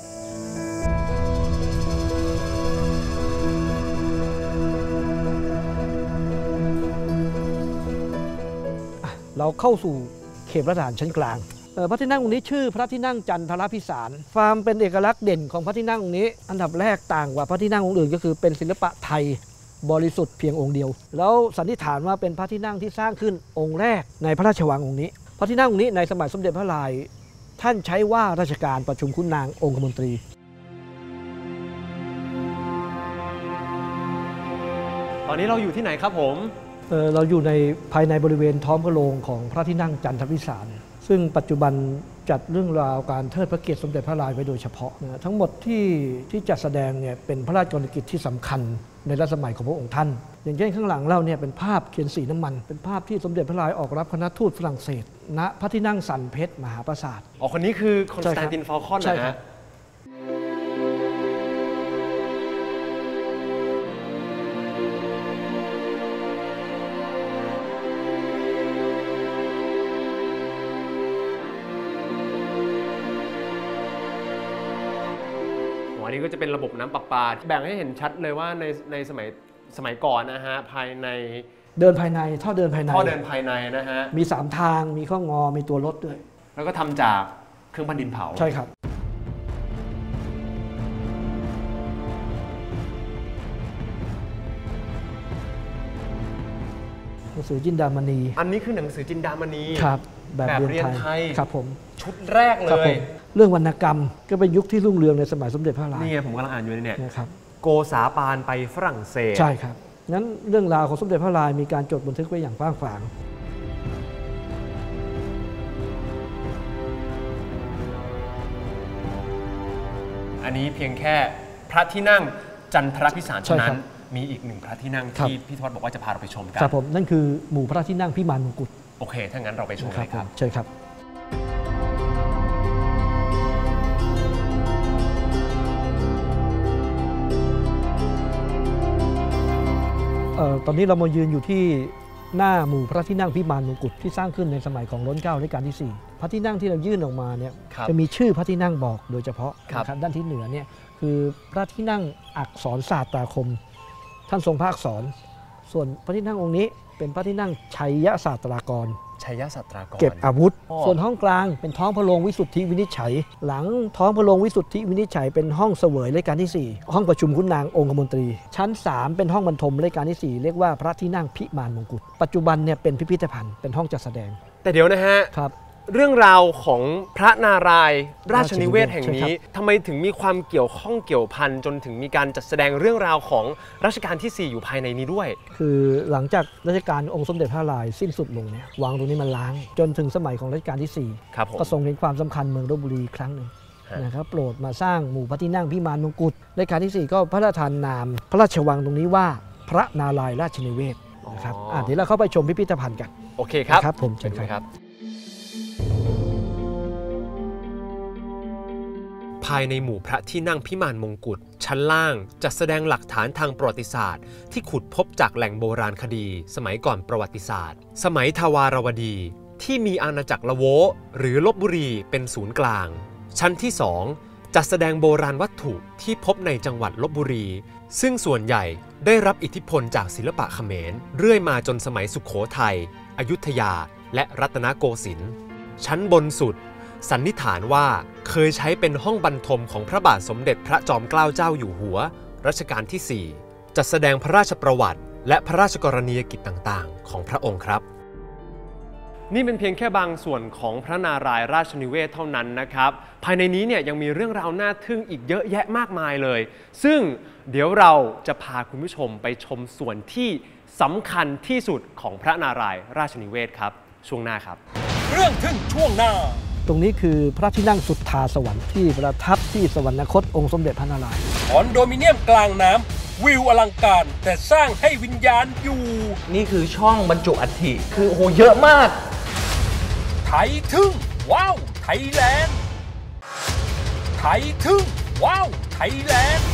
เราเข้าสู่เขตพระราชฐานชั้นกลางพระที่นั่งองค์นี้ชื่อพระที่นั่งจันทรพิสารความเป็นเอกลักษณ์เด่นของพระที่นั่งองค์นี้อันดับแรกต่างกว่าพระที่นั่งองค์อื่นก็คือเป็นศิลปะไทยบริสุทธิ์เพียงองค์เดียวแล้วสันนิษฐานว่าเป็นพระที่นั่งที่สร้างขึ้นองค์แรกในพระราชวังองค์นี้พระที่นั่งองค์นี้ในสมัยสมเด็จพระนารายณ์ท่านใช้ว่าราชการประชุมขุนนางองคมนตรีตอนนี้เราอยู่ที่ไหนครับผมเราอยู่ในภายในบริเวณท้องพระโรงของพระที่นั่งจันทรพิสารซึ่งปัจจุบันจัดเรื่องราวการเทิดพระเกียรติสมเด็จพระนารายณ์ไว้โดยเฉพาะนะทั้งหมดที่จัดแสดงเนี่ยเป็นพระราชกรณียกิจที่สำคัญในรัชสมัยของพระองค์ท่านอย่างเช่นข้างหลังเราเนี่ยเป็นภาพเขียนสีน้ำมันเป็นภาพที่สมเด็จพระนารายณ์ออกรับคณะทูตฝรั่งเศสณพระที่นั่งสันเพชรมหาปราสาทอ๋อคนนี้คือคอนสแตนตินฟอลคอนนะฮะอันนี้ก็จะเป็นระบบน้ำประปาแบ่งให้เห็นชัดเลยว่าในสมัยก่อนนะฮะภายในเดินภายในท่อเดินภายในนะฮะมี3ทางมีข้องอมีตัวรถด้วยแล้วก็ทำจากเครื่องพันดินเผาใช่ครับหนังสือจินดามณีอันนี้คือหนังสือจินดามณีครับแบบเรียนไทยครับผมชุดแรกเลยเรื่องวรรณกรรมก็เป็นยุคที่รุ่งเรืองในสมัยสมเด็จพระนารายณ์นี่ไงผมกำลังอ่านอยู่เนี่ยนะครับโกษาปานไปฝรั่งเศสใช่ครับงั้นเรื่องราวของสมเด็จพระนารายณ์มีการจดบันทึกไว้อย่างกว้างขวางอันนี้เพียงแค่พระที่นั่งจันทรพิสารเท่านั้นมีอีก1พระที่นั่งที่พี่ทวัชบอกว่าจะพาเราไปชมกันครับผมนั่นคือหมู่พระที่นั่งพิมานมงกุฎโอเคถ้างั้นเราไปชมเลยครับเชิญครับตอนนี้เรามายืนอยู่ที่หน้าหมู่พระที่นั่งพิมานมงกุฎที่สร้างขึ้นในสมัยของรัชกาลรัชกาลที่4พระที่นั่งที่เรายื่นออกมาเนี่ยจะมีชื่อพระที่นั่งบอกโดยเฉพาะนะครับด้านที่เหนือเนี่ยคือพระที่นั่งอักษรศาสตราคมท่านทรงพระอักษรส่วนพระที่นั่งองค์นี้เป็นพระที่นั่งชัยศาสตรากรเก็บอาวุธส่วนห้องกลางเป็นท้องพระโรงวิสุทธิวินิจฉัยหลังท้องพระโรงวิสุทธิวินิจฉัยเป็นห้องเสวยรัชกาลที่4ห้องประชุมขุนนางองคมนตรีชั้น3เป็นห้องบรรทมรัชกาลที่4เรียกว่าพระที่นั่งพิมานมงกุฎปัจจุบันเนี่ยเป็นพิพิธภัณฑ์เป็นห้องจัดแสดงแต่เดี๋ยวนะฮะครับเรื่องราวของพระนารายณ์ราชนิเวศแห่งนี้ทำไมถึงมีความเกี่ยวข้องเกี่ยวพันจนถึงมีการจัดแสดงเรื่องราวของรัชกาลที่4อยู่ภายในนี้ด้วยคือหลังจากรัชกาลองค์สมเด็จพระนารายณ์สิ้นสุดลงเนี่ยวังตรงนี้มันล้างจนถึงสมัยของรัชกาลที่4ก็ทรงเห็นความสำคัญเมืองลพบุรีครั้งหนึ่งนะครับโปรดมาสร้างหมู่พระที่นั่งพิมานมงกุฎรัชกาลที่4ก็พระราชทานนามพระราชวังตรงนี้ว่าพระนารายณ์ราชนิเวศนะครับเดี๋ยวเราเข้าไปชมพิพิธภัณฑ์กันโอเคครับครับผมเชิญครับภายในหมู่พระที่นั่งพิมานมงกุฎชั้นล่างจัดแสดงหลักฐานทางประวัติศาสตร์ที่ขุดพบจากแหล่งโบราณคดีสมัยก่อนประวัติศาสตร์สมัยทวารวดีที่มีอาณาจักรละโวหรือลพบุรีเป็นศูนย์กลางชั้นที่2จัดแสดงโบราณวัตถุที่พบในจังหวัดลพบุรีซึ่งส่วนใหญ่ได้รับอิทธิพลจากศิลปะเขมรเรื่อยมาจนสมัยสุโขทัยอยุธยาและรัตนโกสินทร์ชั้นบนสุดสันนิษฐานว่าเคยใช้เป็นห้องบรรทมของพระบาทสมเด็จพระจอมเกล้าเจ้าอยู่หัวรัชกาลที่4จัดแสดงพระราชประวัติและพระราชกรณียกิจต่างๆของพระองค์ครับนี่เป็นเพียงแค่บางส่วนของพระนารายณ์ราชนิเวศเท่านั้นนะครับภายในนี้เนี่ยยังมีเรื่องราวน่าทึ่งอีกเยอะแยะมากมายเลยซึ่งเดี๋ยวเราจะพาคุณผู้ชมไปชมส่วนที่สำคัญที่สุดของพระนารายณ์ราชนิเวศครับช่วงหน้าครับเรื่องทึ่งช่วงหน้าตรงนี้คือพระที่นั่งสุทธาสวรรค์ที่ประทับที่สวรรคตองค์สมเด็จพระนารายณ์คอนโดมิเนียมกลางน้ำวิวอลังการแต่สร้างให้วิญญาณอยู่นี่คือช่องบรรจุอัฐิคือโอ้โหเยอะมากไทยทึ่งว้าวไทยแลนด์ไทยทึ่งว้าวไทยแลนด์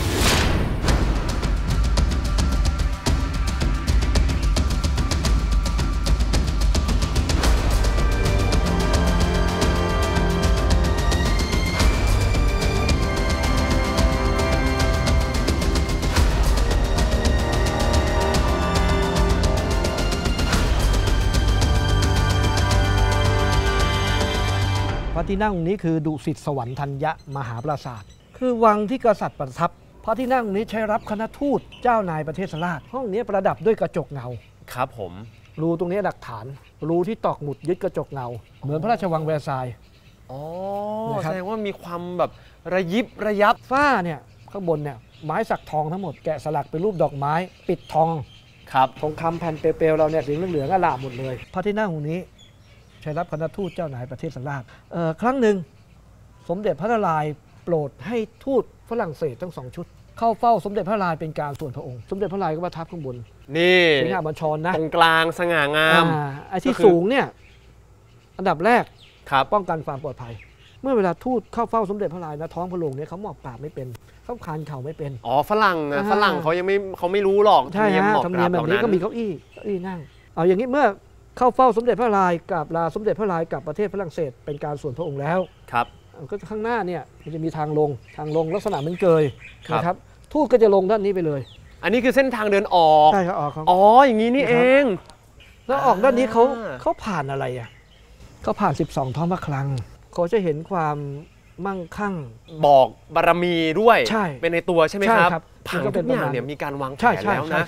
พระที่นั่งนี้คือดุสิตสวรรค์ธัญญมหาปราสาทคือวังที่กษัตริย์ประทับพระที่นั่งนี้ใช้รับคณะทูตเจ้านายประเทศราชห้องนี้ประดับด้วยกระจกเงาครับผมรูตรงนี้หลักฐานรูที่ตอกหมุดยึดกระจกเงาเหมือนพระราชวังแวร์ซายน์แสดงว่ามีความแบบระยิบระยับฝ้าเนี่ยข้างบนเนี่ยไม้สักทองทั้งหมดแกะสลักเป็นรูปดอกไม้ปิดทองครับทองคำแผ่นเปลวๆเราเนี่ยสีเหลืองๆอลามหมดเลยพระที่นั่งองค์นี้ใชัยรับคณะทูตเจ้านายประเทศสราชครั้งหนึ่งสมเด็จพระนารายณ์โปรดให้ทูตฝรั่งเศสทั้ง2 ชุดเข้าเฝ้าสมเด็จพระนารายณ์เป็นการส่วนพระองค์สมเด็จพระนารายณ์ก็ประทับข้างบนนี่สิงหบัญชรนะตรงกลางสง่างามไอ้ที่สูงเนี่ยอันดับแรกป้องกันความปลอดภัยเมื่อเวลาทูตเข้าเฝ้าสมเด็จพระนารายณ์นะท้องพระโรงเนี่ยเขาหมอบกราบไม่เป็นเขาคานเข่าไม่เป็นฝรั่งเขายังไม่รู้หรอกใช่ฮะธรรมเนียมแบบนี้ก็มีเก้าอี้นั่งเอาอย่างนี้เมื่อเข้าเฝ้าสมเด็จพระนารายณ์กับลาสมเด็จพระนารายณ์กับประเทศฝรั่งเศสเป็นการส่วนพระองค์แล้วครับก็ข้างหน้าเนี่ยมันจะมีทางลงลักษณะเหมือนเกยนะครับทูตก็จะลงด้านนี้ไปเลยอันนี้คือเส้นทางเดินออกใช่ครับออกอย่างนี้นี่เองแล้วออกด้านนี้เขาผ่านอะไรอ่ะเขาผ่าน12ท้องพระคลังเขาจะเห็นความมั่งคั่งบอกบารมีด้วยใช่เป็นในตัวใช่ไหมครับผังทุกอย่างเนี่ยมีการวางแผนแล้วนะ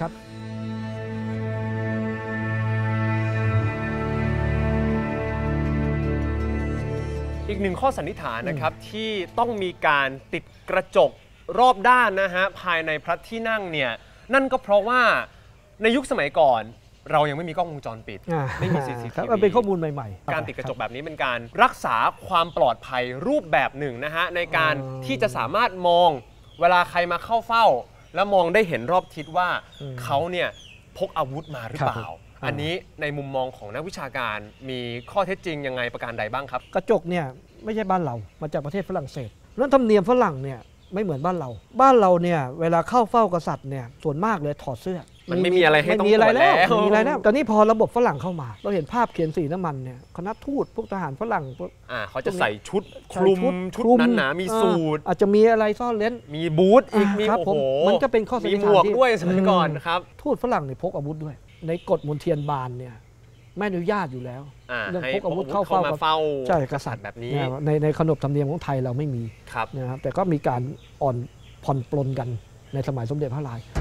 อีกหนึ่งข้อสันนิษฐานนะครับที่ต้องมีการติดกระจกรอบด้านนะฮะภายในพระที่นั่งเนี่ยนั่นก็เพราะว่าในยุคสมัยก่อนเรายังไม่มีกล้องวงจรปิดไม่มี CCTV มันเป็นข้อมูลใหม่ๆการติดกระจกแบบนี้เป็นการรักษาความปลอดภัยรูปแบบหนึ่งนะฮะในการที่จะสามารถมองเวลาใครมาเข้าเฝ้าแล้วมองได้เห็นรอบทิศว่าเขาเนี่ยพกอาวุธมาหรือเปล่าอันนี้ในมุมมองของนักวิชาการมีข้อเท็จจริงยังไงประการใดบ้างครับกระจกเนี่ยไม่ใช่บ้านเรามาจากประเทศฝรั่งเศสแล้วธรรมเนียมฝรั่งเนี่ยไม่เหมือนบ้านเราเนี่ยเวลาเข้าเฝ้ากษัตริย์เนี่ยส่วนมากเลยถอดเสื้อมันไม่มีอะไรให้ต้องตรวจแล้วตอนนี้พอระบบฝรั่งเข้ามาเราเห็นภาพเขียนสีน้ำมันเนี่ยคณะทูตพวกทหารฝรั่งเขาจะใส่ชุดคลุมชุดนั้นหนามีสูทอาจจะมีอะไรซ่อนเล้นมีบูทอีกมีโอ้โหมันก็เป็นข้อสันนิษฐานมีหมวกด้วยสมัยก่อนครับทูตฝรั่งเนี่ยพกอาวุธด้วยในกฎมนเทียนบานเนี่ยไม่อนุญาตอยู่แล้วเรื่องพกอาวุธเข้าเฝ้าใช่กษัตริย์แบบนี้ในขนบธรรมเนียมของไทยเราไม่มีนะครับแต่ก็มีการผ่อนปลนกันในสมัยสมเด็จพระนารายณ์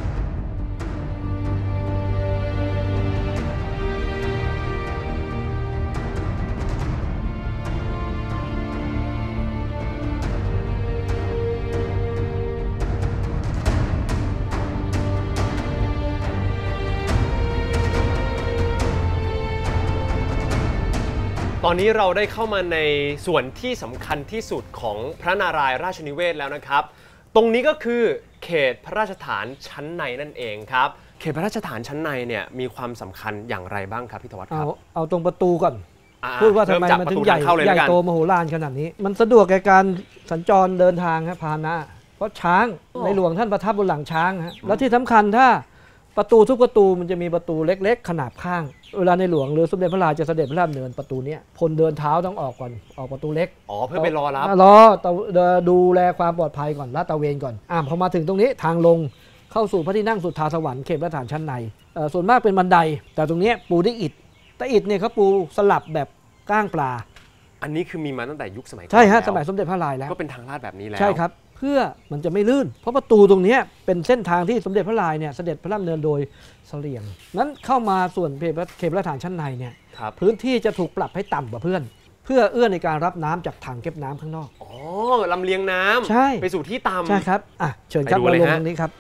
ตอนนี้เราได้เข้ามาในส่วนที่สำคัญที่สุดของพระนารายณ์ราชนิเวศแล้วนะครับตรงนี้ก็คือเขตพระราชฐานชั้นในนั่นเองครับเขตพระราชฐานชั้นในเนี่ยมีความสำคัญอย่างไรบ้างครับพี่ธวัชครับเอาตรงประตูก่อนพูดว่าทำไมมันถึงใหญ่โตมโหฬารขนาดนี้มันสะดวกแก่การสัญจรเดินทางครับพาหนะเพราะช้างในหลวงท่านประทับบนหลังช้างฮะแล้วที่สำคัญถ้าประตูทุกประตูมันจะมีประตูเล็กๆขนาบข้างเวลาในหลวงหรือสมเด็จพระนารายณ์จะเสด็จพระราชดำเนินประตูนี้พลเดินเท้าต้องออกก่อนออกประตูเล็กเพื่อไปรอรับดูแลความปลอดภัยก่อนลาดตระเวนก่อนพอมาถึงตรงนี้ทางลงเข้าสู่พระที่นั่งสุทธาสวรรค์เขตพระราชฐานชั้นในส่วนมากเป็นบันไดแต่ตรงนี้ปูด้วยอิฐแต่อิฐเนี่ยเขาปูสลับแบบก้างปลาอันนี้คือมีมาตั้งแต่ยุคสมัยใช่ฮะสมัยสมเด็จพระนารายณ์แล้วก็เป็นทางลาดแบบนี้แล้วใช่ครับเพื่อมันจะไม่ลื่นเพราะประตูตรงนี้เป็นเส้นทางที่สมเด็จพระนารายณ์เนี่ยเสด็จพระราชดำเนินโดยเสลี่ยงนั้นเข้ามาส่วนเขตพระราชฐานชั้นในเนี่ยพื้นที่จะถูกปรับให้ต่ำกว่าเพื่อเอื้อในการรับน้ำจากถังเก็บน้ำข้างนอกลำเลียงน้ำใช่ไปสู่ที่ต่ำใช่ครับเชิญครับมาลงตรงนี้ครับ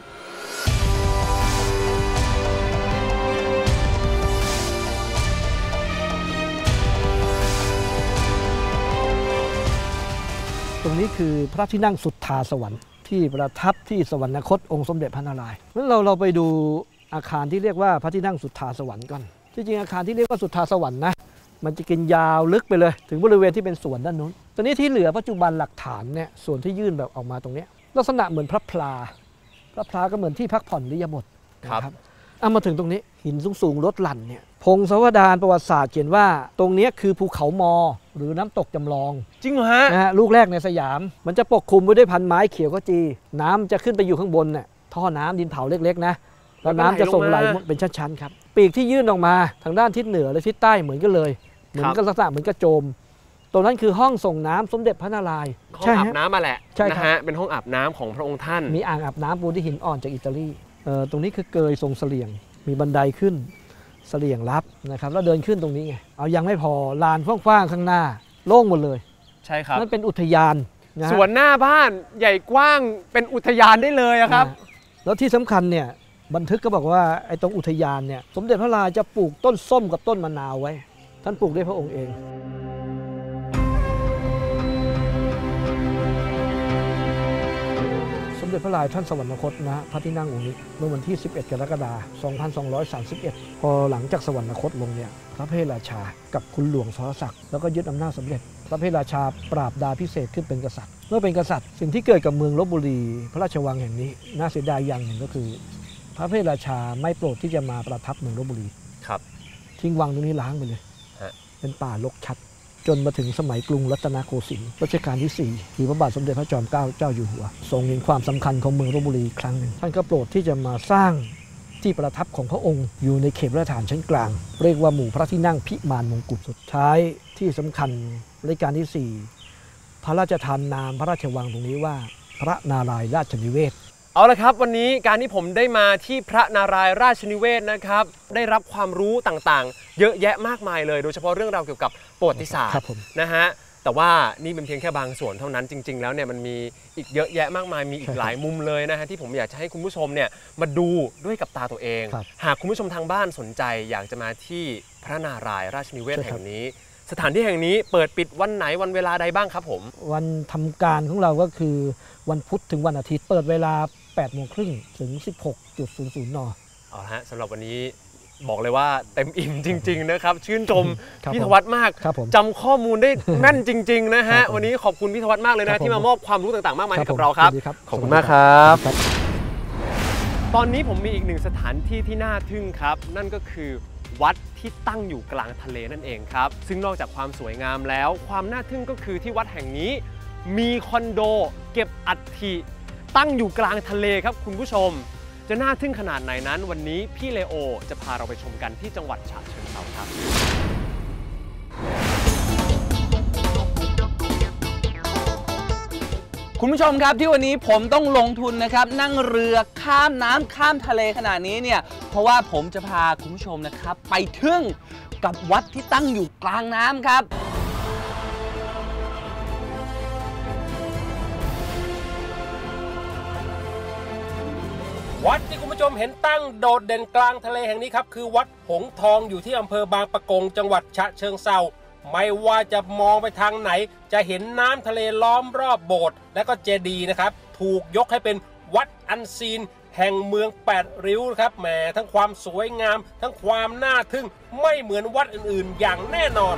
ตรงนี้คือพระที่นั่งสุทธาสวรรค์ที่ประทับที่สวรรคตองค์สมเด็จพระนารายณ์งั้นเราไปดูอาคารที่เรียกว่าพระที่นั่งสุทธาสวรรค์ก่อนที่จริงอาคารที่เรียกว่าสุทธาสวรรค์นะมันจะกินยาวลึกไปเลยถึงบริเวณที่เป็นสวนด้านนู้นตอนนี้ที่เหลือปัจจุบันหลักฐานเนี่ยส่วนที่ยื่นแบบออกมาตรงนี้ลักษณะเหมือนพระพลาก็เหมือนที่พักผ่อนนิยบทครับมาถึงตรงนี้หินสูงๆลดหลั่นเนี่ยพงศาวดารประวัติศาสตร์เขียนว่าตรงนี้คือภูเขามอหรือน้ำตกจำลองจริงเหรอฮะลูกแรกในสยามมันจะปกคลุมไว้ด้วยพันไม้เขียวขจีน้ำจะขึ้นไปอยู่ข้างบนเนี่ยท่อน้ำดินเผาเล็กๆนะแล้วน้ำจะส่งไหลเป็นชั้นๆครับปีกที่ยื่นออกมาทางด้านทิศเหนือและทิศใต้เหมือนกันเลยเหมือนกับลักษณะเหมือนกระโจมตรงนั้นคือห้องส่งน้ำสมเด็จพระนารายณ์ห้องอาบน้ำมาแหละนะฮะเป็นห้องอาบน้ำของพระองค์ท่านมีอ่างอาบน้ำปูนที่หินอ่อนจากอิตาลีตรงนี้คือเกยทรงเสลี่ยงมีบันไดขึ้นเสลี่ยงลับนะครับแล้วเดินขึ้นตรงนี้ไงเอายังไม่พอลานกว้างๆข้างหน้าโล่งหมดเลยใช่ครับนั่นเป็นอุทยานสวนหน้าบ้านใหญ่กว้างเป็นอุทยานได้เลยครับแล้วที่สำคัญเนี่ยบันทึกก็บอกว่าไอ้ตรงอุทยานเนี่ยสมเด็จพระนารายณ์จะปลูกต้นส้มกับต้นมะนาวไว้ท่านปลูกด้วยพระองค์เองสมเด็จพระนารายณ์ท่านสวรรคตนะพระที่นั่งองค์นี้เมื่อวันที่ 11 กรกฎาคม 2231 พอหลังจากสวรรคตลงเนี่ยพระเพทราชากับคุณหลวงสรศักดิ์แล้วก็ยึดอำนาจสำเร็จพระเพทราชาปราบดาพิเศษขึ้นเป็นกษัตริย์เมื่อเป็นกษัตริย์สิ่งที่เกิดกับเมืองลพบุรีพระราชวังแห่งนี้น่าเสียดายอย่างหนึ่งก็คือพระเพทราชาไม่โปรดที่จะมาประทับเมืองลพบุรีครับทิ้งวังตรงนี้ล้างไปเลยเป็นป่ารกชัดจนมาถึงสมัยกรุงรัตนโกสินทร์รัชกาลที่4คือพระบาทสมเด็จพระจอมเกล้าเจ้าอยู่หัวทรงเห็นความสำคัญของเมืองลพบุรีครั้งหนึ่งท่านก็โปรดที่จะมาสร้างที่ประทับของพระองค์อยู่ในเขตพระราชฐานชั้นกลางเรียกว่าหมู่พระที่นั่งพิมานมงกุฎสุดท้ายที่สำคัญรัชกาลที่4พระราชทานนามพระราชวังตรงนี้ว่าพระนารายณ์ราชนิเวศเอาละครับวันนี้การที่ผมได้มาที่พระนารายณ์ราชนิเวศนะครับได้รับความรู้ต่างๆเยอะแยะมากมายเลยโดยเฉพาะเรื่องราวเกี่ยวกับประวัติศาสตร์นะฮะแต่ว่านี่เป็นเพียงแค่บางส่วนเท่านั้นจริงๆแล้วเนี่ยมันมีอีกเยอะแยะมากมายมีอีกหลายมุมเลยนะฮะที่ผมอยากจะให้คุณผู้ชมเนี่ยมาดูด้วยกับตาตัวเองหากคุณผู้ชมทางบ้านสนใจอยากจะมาที่พระนารายณ์ราชนิเวศแห่งนี้สถานที่แห่งนี้เปิดปิดวันไหนวันเวลาใดบ้างครับผมวันทำการของเราก็คือวันพุธถึงวันอาทิตย์เปิดเวลา8 โมงครึ่งถึง 16.00 น. เอาละฮะสำหรับวันนี้บอกเลยว่าเต็มอิ่มจริงๆนะครับชื่นชมพี่ธวัฒน์มากจำข้อมูลได้แม่นจริงๆนะฮะวันนี้ขอบคุณพี่ธวัฒน์มากเลยนะที่มามอบความรู้ต่างๆมากมายให้กับเราครับขอบคุณมากครับตอนนี้ผมมีอีกหนึ่งสถานที่ที่น่าทึ่งครับนั่นก็คือวัดที่ตั้งอยู่กลางทะเลนั่นเองครับซึ่งนอกจากความสวยงามแล้วความน่าทึ่งก็คือที่วัดแห่งนี้มีคอนโดเก็บอัฐิตั้งอยู่กลางทะเลครับคุณผู้ชมจะน่าทึ่งขนาดไหนนั้นวันนี้พี่เลโอจะพาเราไปชมกันที่จังหวัดฉะเชิงเทราครับคุณผู้ชมครับที่วันนี้ผมต้องลงทุนนะครับนั่งเรือข้ามน้ำข้ามทะเลขนาดนี้เนี่ยเพราะว่าผมจะพาคุณผู้ชมนะครับไปทึ่งกับวัดที่ตั้งอยู่กลางน้ำครับวัดที่คุณผู้ชมเห็นตั้งโดดเด่นกลางทะเลแห่งนี้ครับคือวัดหงส์ทองอยู่ที่อำเภอบางปะกงจังหวัดฉะเชิงเทราไม่ว่าจะมองไปทางไหนจะเห็นน้ำทะเลล้อมรอบโบสถ์และก็เจดีย์นะครับถูกยกให้เป็นวัดอันซีนแห่งเมือง8 ริ้วครับแหมทั้งความสวยงามทั้งความน่าทึ่งไม่เหมือนวัดอื่นๆอย่างแน่นอน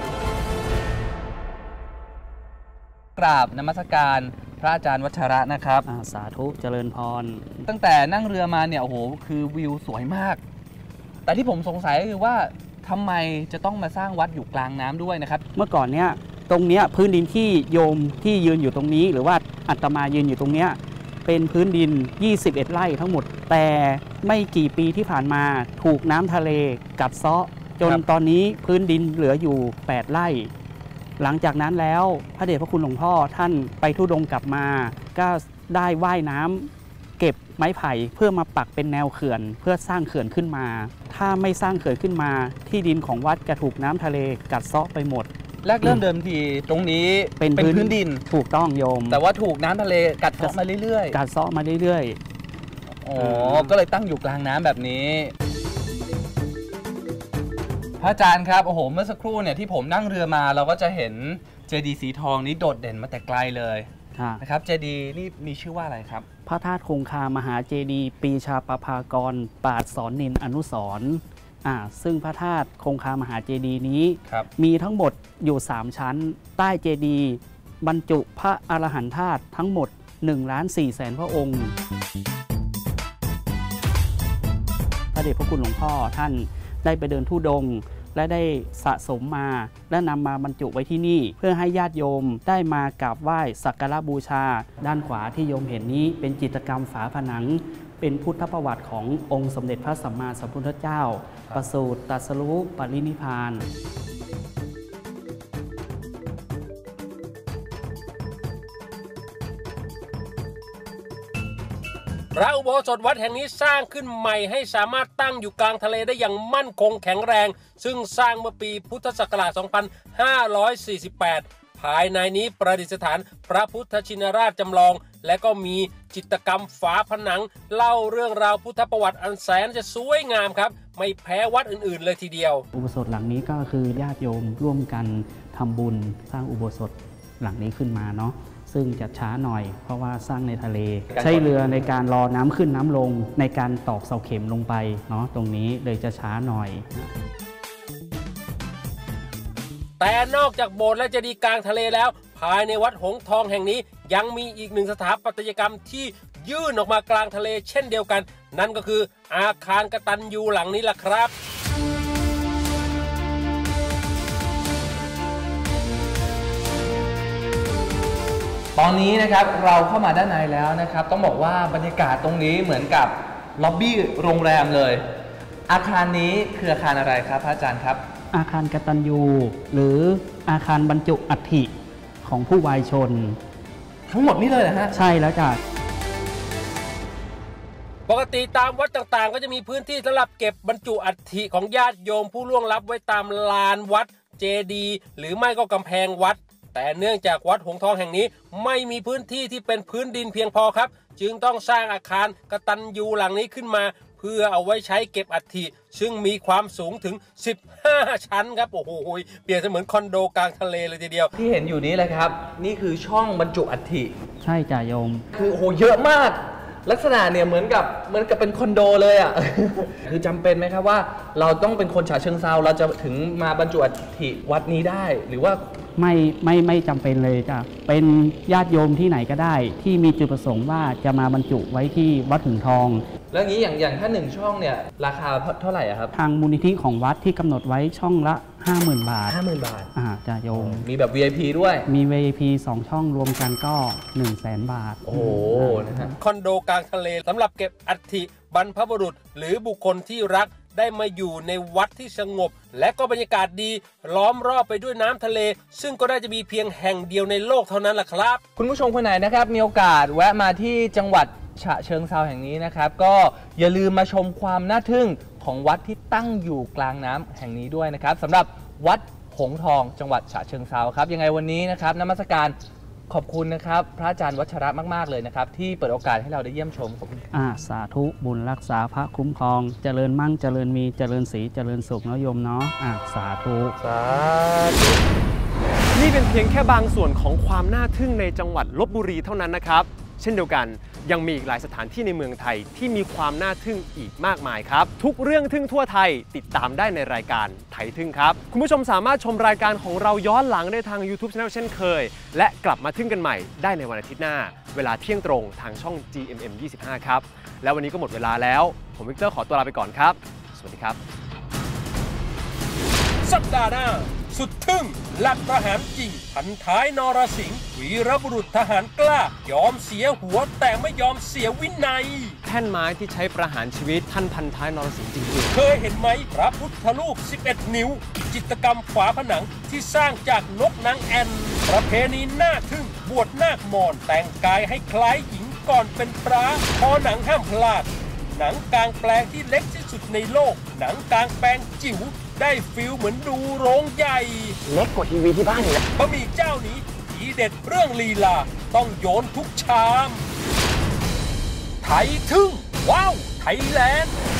กราบนมัสการพระอาจารย์วัชระนะครับสาธุเจริญพรตั้งแต่นั่งเรือมาเนี่ยโอ้โหคือวิวสวยมากแต่ที่ผมสงสัยก็คือว่าทำไมจะต้องมาสร้างวัดอยู่กลางน้ำด้วยนะครับเมื่อก่อนเนี้ยตรงเนี้ยพื้นดินที่โยมที่ยืนอยู่ตรงนี้หรือว่าอาตมายืนอยู่ตรงเนี้ยเป็นพื้นดิน21 ไร่ทั้งหมดแต่ไม่กี่ปีที่ผ่านมาถูกน้ำทะเลกัดเซาะจนตอนนี้พื้นดินเหลืออยู่8 ไร่หลังจากนั้นแล้วพระเดชพระคุณหลวงพ่อท่านไปธุดงค์กลับมาก็ได้ว่ายน้ำเก็บไม้ไผ่เพื่อมาปักเป็นแนวเขื่อนเพื่อสร้างเขื่อนขึ้นมาถ้าไม่สร้างเขื่อนขึ้นมาที่ดินของวัดจะถูกน้ำทะเลกัดเซาะไปหมดแรกเริ่มเดิมทีตรงนี้เป็นพื้นดินถูกต้องโยมแต่ว่าถูกน้ำทะเลกัดเซาะมาเรื่อยๆกัดเซาะมาเรื่อยๆอ๋อก็เลยตั้งอยู่กลางน้ำแบบนี้พระอาจารย์ครับโอ้โหเมื่อสักครู่เนี่ยที่ผมนั่งเรือมาเราก็จะเห็นเจดีย์สีทองนี้โดดเด่นมาแต่ไกลเลยนะครับเจดีย์นี่มีชื่อว่าอะไรครับพระธาตุคงคามหาเจดีย์ปีชาปภากรปราดสอนนินอนุสรณ์ซึ่งพระธาตุคงคามหาเจดีย์นี้มีทั้งหมดอยู่3ชั้นใต้เจดีย์บรรจุพระอรหันตธาตุทั้งหมด1,400,000 พระองค์พระเดชพระคุณหลวงพ่อท่านได้ไปเดินธุดงค์และได้สะสมมาและนำมาบรรจุไว้ที่นี่เพื่อให้ญาติโยมได้มากราบไหว้สักการะบูชาด้านขวาที่โยมเห็นนี้เป็นจิตรกรรมฝาผนังเป็นพุทธประวัติขององค์สมเด็จพระสัมมาสัมพุทธเจ้าประสูติตรัสรู้ปรินิพพานพระอุโบสถวัดแห่งนี้สร้างขึ้นใหม่ให้สามารถตั้งอยู่กลางทะเลได้อย่างมั่นคงแข็งแรงซึ่งสร้างเมื่อปีพุทธศักราช 2548 ภายในนี้ประดิษฐานพระพุทธชินราชจำลองและก็มีจิตรกรรมฝาผนังเล่าเรื่องราวพุทธประวัติอันแสนจะสวยงามครับไม่แพ้วัดอื่นๆเลยทีเดียวอุโบสถหลังนี้ก็คือญาติโยมร่วมกันทำบุญสร้างอุโบสถหลังนี้ขึ้นมาเนาะซึ่งจะช้าหน่อยเพราะว่าสร้างในทะเลใช้เรือในการรอน้ำขึ้นน้ำลงในการตอกเสาเข็มลงไปเนาะตรงนี้เลยจะช้าหน่อยแต่นอกจากโบสถ์และเจดีย์กลางทะเลแล้วภายในวัดหงส์ทองแห่งนี้ยังมีอีกหนึ่งสถาปัตยกรรมที่ยื่นออกมากลางทะเลเช่นเดียวกันนั่นก็คืออาคารกตัญญูหลังนี้ล่ะครับตอนนี้นะครับเราเข้ามาด้านในแล้วนะครับต้องบอกว่าบรรยากาศตรงนี้เหมือนกับล็อบบี้โรงแรมเลยอาคารนี้คืออาคารอะไรครับพระอาจารย์ครับอาคารกตัญญูหรืออาคารบรรจุอัฐิของผู้วายชนทั้งหมดนี้เลยนะฮะใช่แล้วจ้ะปกติตามวัดต่างๆก็จะมีพื้นที่สำหรับเก็บบรรจุอัฐิของญาติโยมผู้ล่วงลับไว้ตามลานวัดเจดีย์หรือไม่ก็กำแพงวัดแต่เนื่องจากวัดหงส์ทองแห่งนี้ไม่มีพื้นที่ที่เป็นพื้นดินเพียงพอครับจึงต้องสร้างอาคารกตัญญูหลังนี้ขึ้นมาเพื่อเอาไว้ใช้เก็บอัฐิซึ่งมีความสูงถึง15ชั้นครับโอ้โหเปรียบเสมือนคอนโดกลางทะเลเลยทีเดียวที่เห็นอยู่นี้เลยครับนี่คือช่องบรรจุอัฐิใช่จ่าโยมคือโอ้โหเยอะมากลักษณะเนี่ยเหมือนกับเป็นคอนโดเลยอ่ะ คือจำเป็นไหมครับว่าเราต้องเป็นคนฉะเชิงเทราเราจะถึงมาบรรจุอัฐิวัดนี้ได้หรือว่าไม่จำเป็นเลยจ้ะเป็นญาติโยมที่ไหนก็ได้ที่มีจุดประสงค์ว่าจะมาบรรจุไว้ที่วัดหงส์ทองแล้วงี้อย่างถ้า1ช่องเนี่ยราคาเท่าไหร่ครับทางมูลนิธิของวัดที่กำหนดไว้ช่องละ 50,000 บาท 50,000 บาทจ่าโยมมีแบบ VIP ด้วยมี VIP 2 ช่องรวมกันก็ 100,000 บาทโอ้โหนะฮะคอนโดกลางทะเลสำหรับเก็บอัฐิบรรพบุรุษหรือบุคคลที่รักได้มาอยู่ในวัดที่สงบและก็บรรยากาศดีล้อมรอบไปด้วยน้ำทะเลซึ่งก็ได้จะมีเพียงแห่งเดียวในโลกเท่านั้นแหละครับคุณผู้ชมคนไหนนะครับมีโอกาสแวะมาที่จังหวัดฉะเชิงเทราแห่งนี้นะครับก็อย่าลืมมาชมความน่าทึ่งของวัดที่ตั้งอยู่กลางน้ำแห่งนี้ด้วยนะครับสำหรับวัดหงส์ทองจังหวัดฉะเชิงเทราครับยังไงวันนี้นะครับนมัสการขอบคุณนะครับพระอาจารย์วัชระมากๆเลยนะครับที่เปิดโอกาสให้เราได้เยี่ยมชมขอบคุณสาธุบุญรักษาพระคุ้มครองเจริญมั่งเจริญมีเจริญศรีเจริญสุขนะโยมเนาะสาธุสาธุนี่เป็นเพียงแค่บางส่วนของความน่าทึ่งในจังหวัดลพบุรีเท่านั้นนะครับเช่นเดียวกันยังมีอีกหลายสถานที่ในเมืองไทยที่มีความน่าทึ่งอีกมากมายครับทุกเรื่องทึ่งทั่วไทยติดตามได้ในรายการไทยทึ่งครับคุณผู้ชมสามารถชมรายการของเราย้อนหลังได้ทาง YouTube Channel เช่นเคยและกลับมาทึ่งกันใหม่ได้ในวันอาทิตย์หน้าเวลาเที่ยงตรงทางช่อง GMM 25ครับแล้ววันนี้ก็หมดเวลาแล้วผมวิกเตอร์ขอตัวลาไปก่อนครับสวัสดีครับสัปดาห์หน้าสุดทึ่งหลักประหารจริงพันท้ายนรสิงห์วีรบุรุษทหารกล้ายอมเสียหัวแต่ไม่ยอมเสียวินัยแท่นไม้ที่ใช้ประหารชีวิตท่านพันท้ายนรสิงห์จริงๆเคยเห็นไหมพระพุทธรูป11 นิ้วจิตรกรรมฝาผนังที่สร้างจากนกนางแอ่นประเพณีน่าทึ่งบวชนาคมอญแต่งกายให้คล้ายหญิงก่อนเป็นพระพอหนังห้ามพลาดหนังกลางแปลงที่เล็กที่สุดในโลกหนังกลางแปลงจิ๋วได้ฟิลเหมือนดูโรงใหญ่เล็กกว่าทีวีที่บ้านเลยบะหมี่เจ้านี้ทีเด็ดเรื่องลีลาต้องโยนทุกชามไทยทึ่งว้าวไทยแลนด์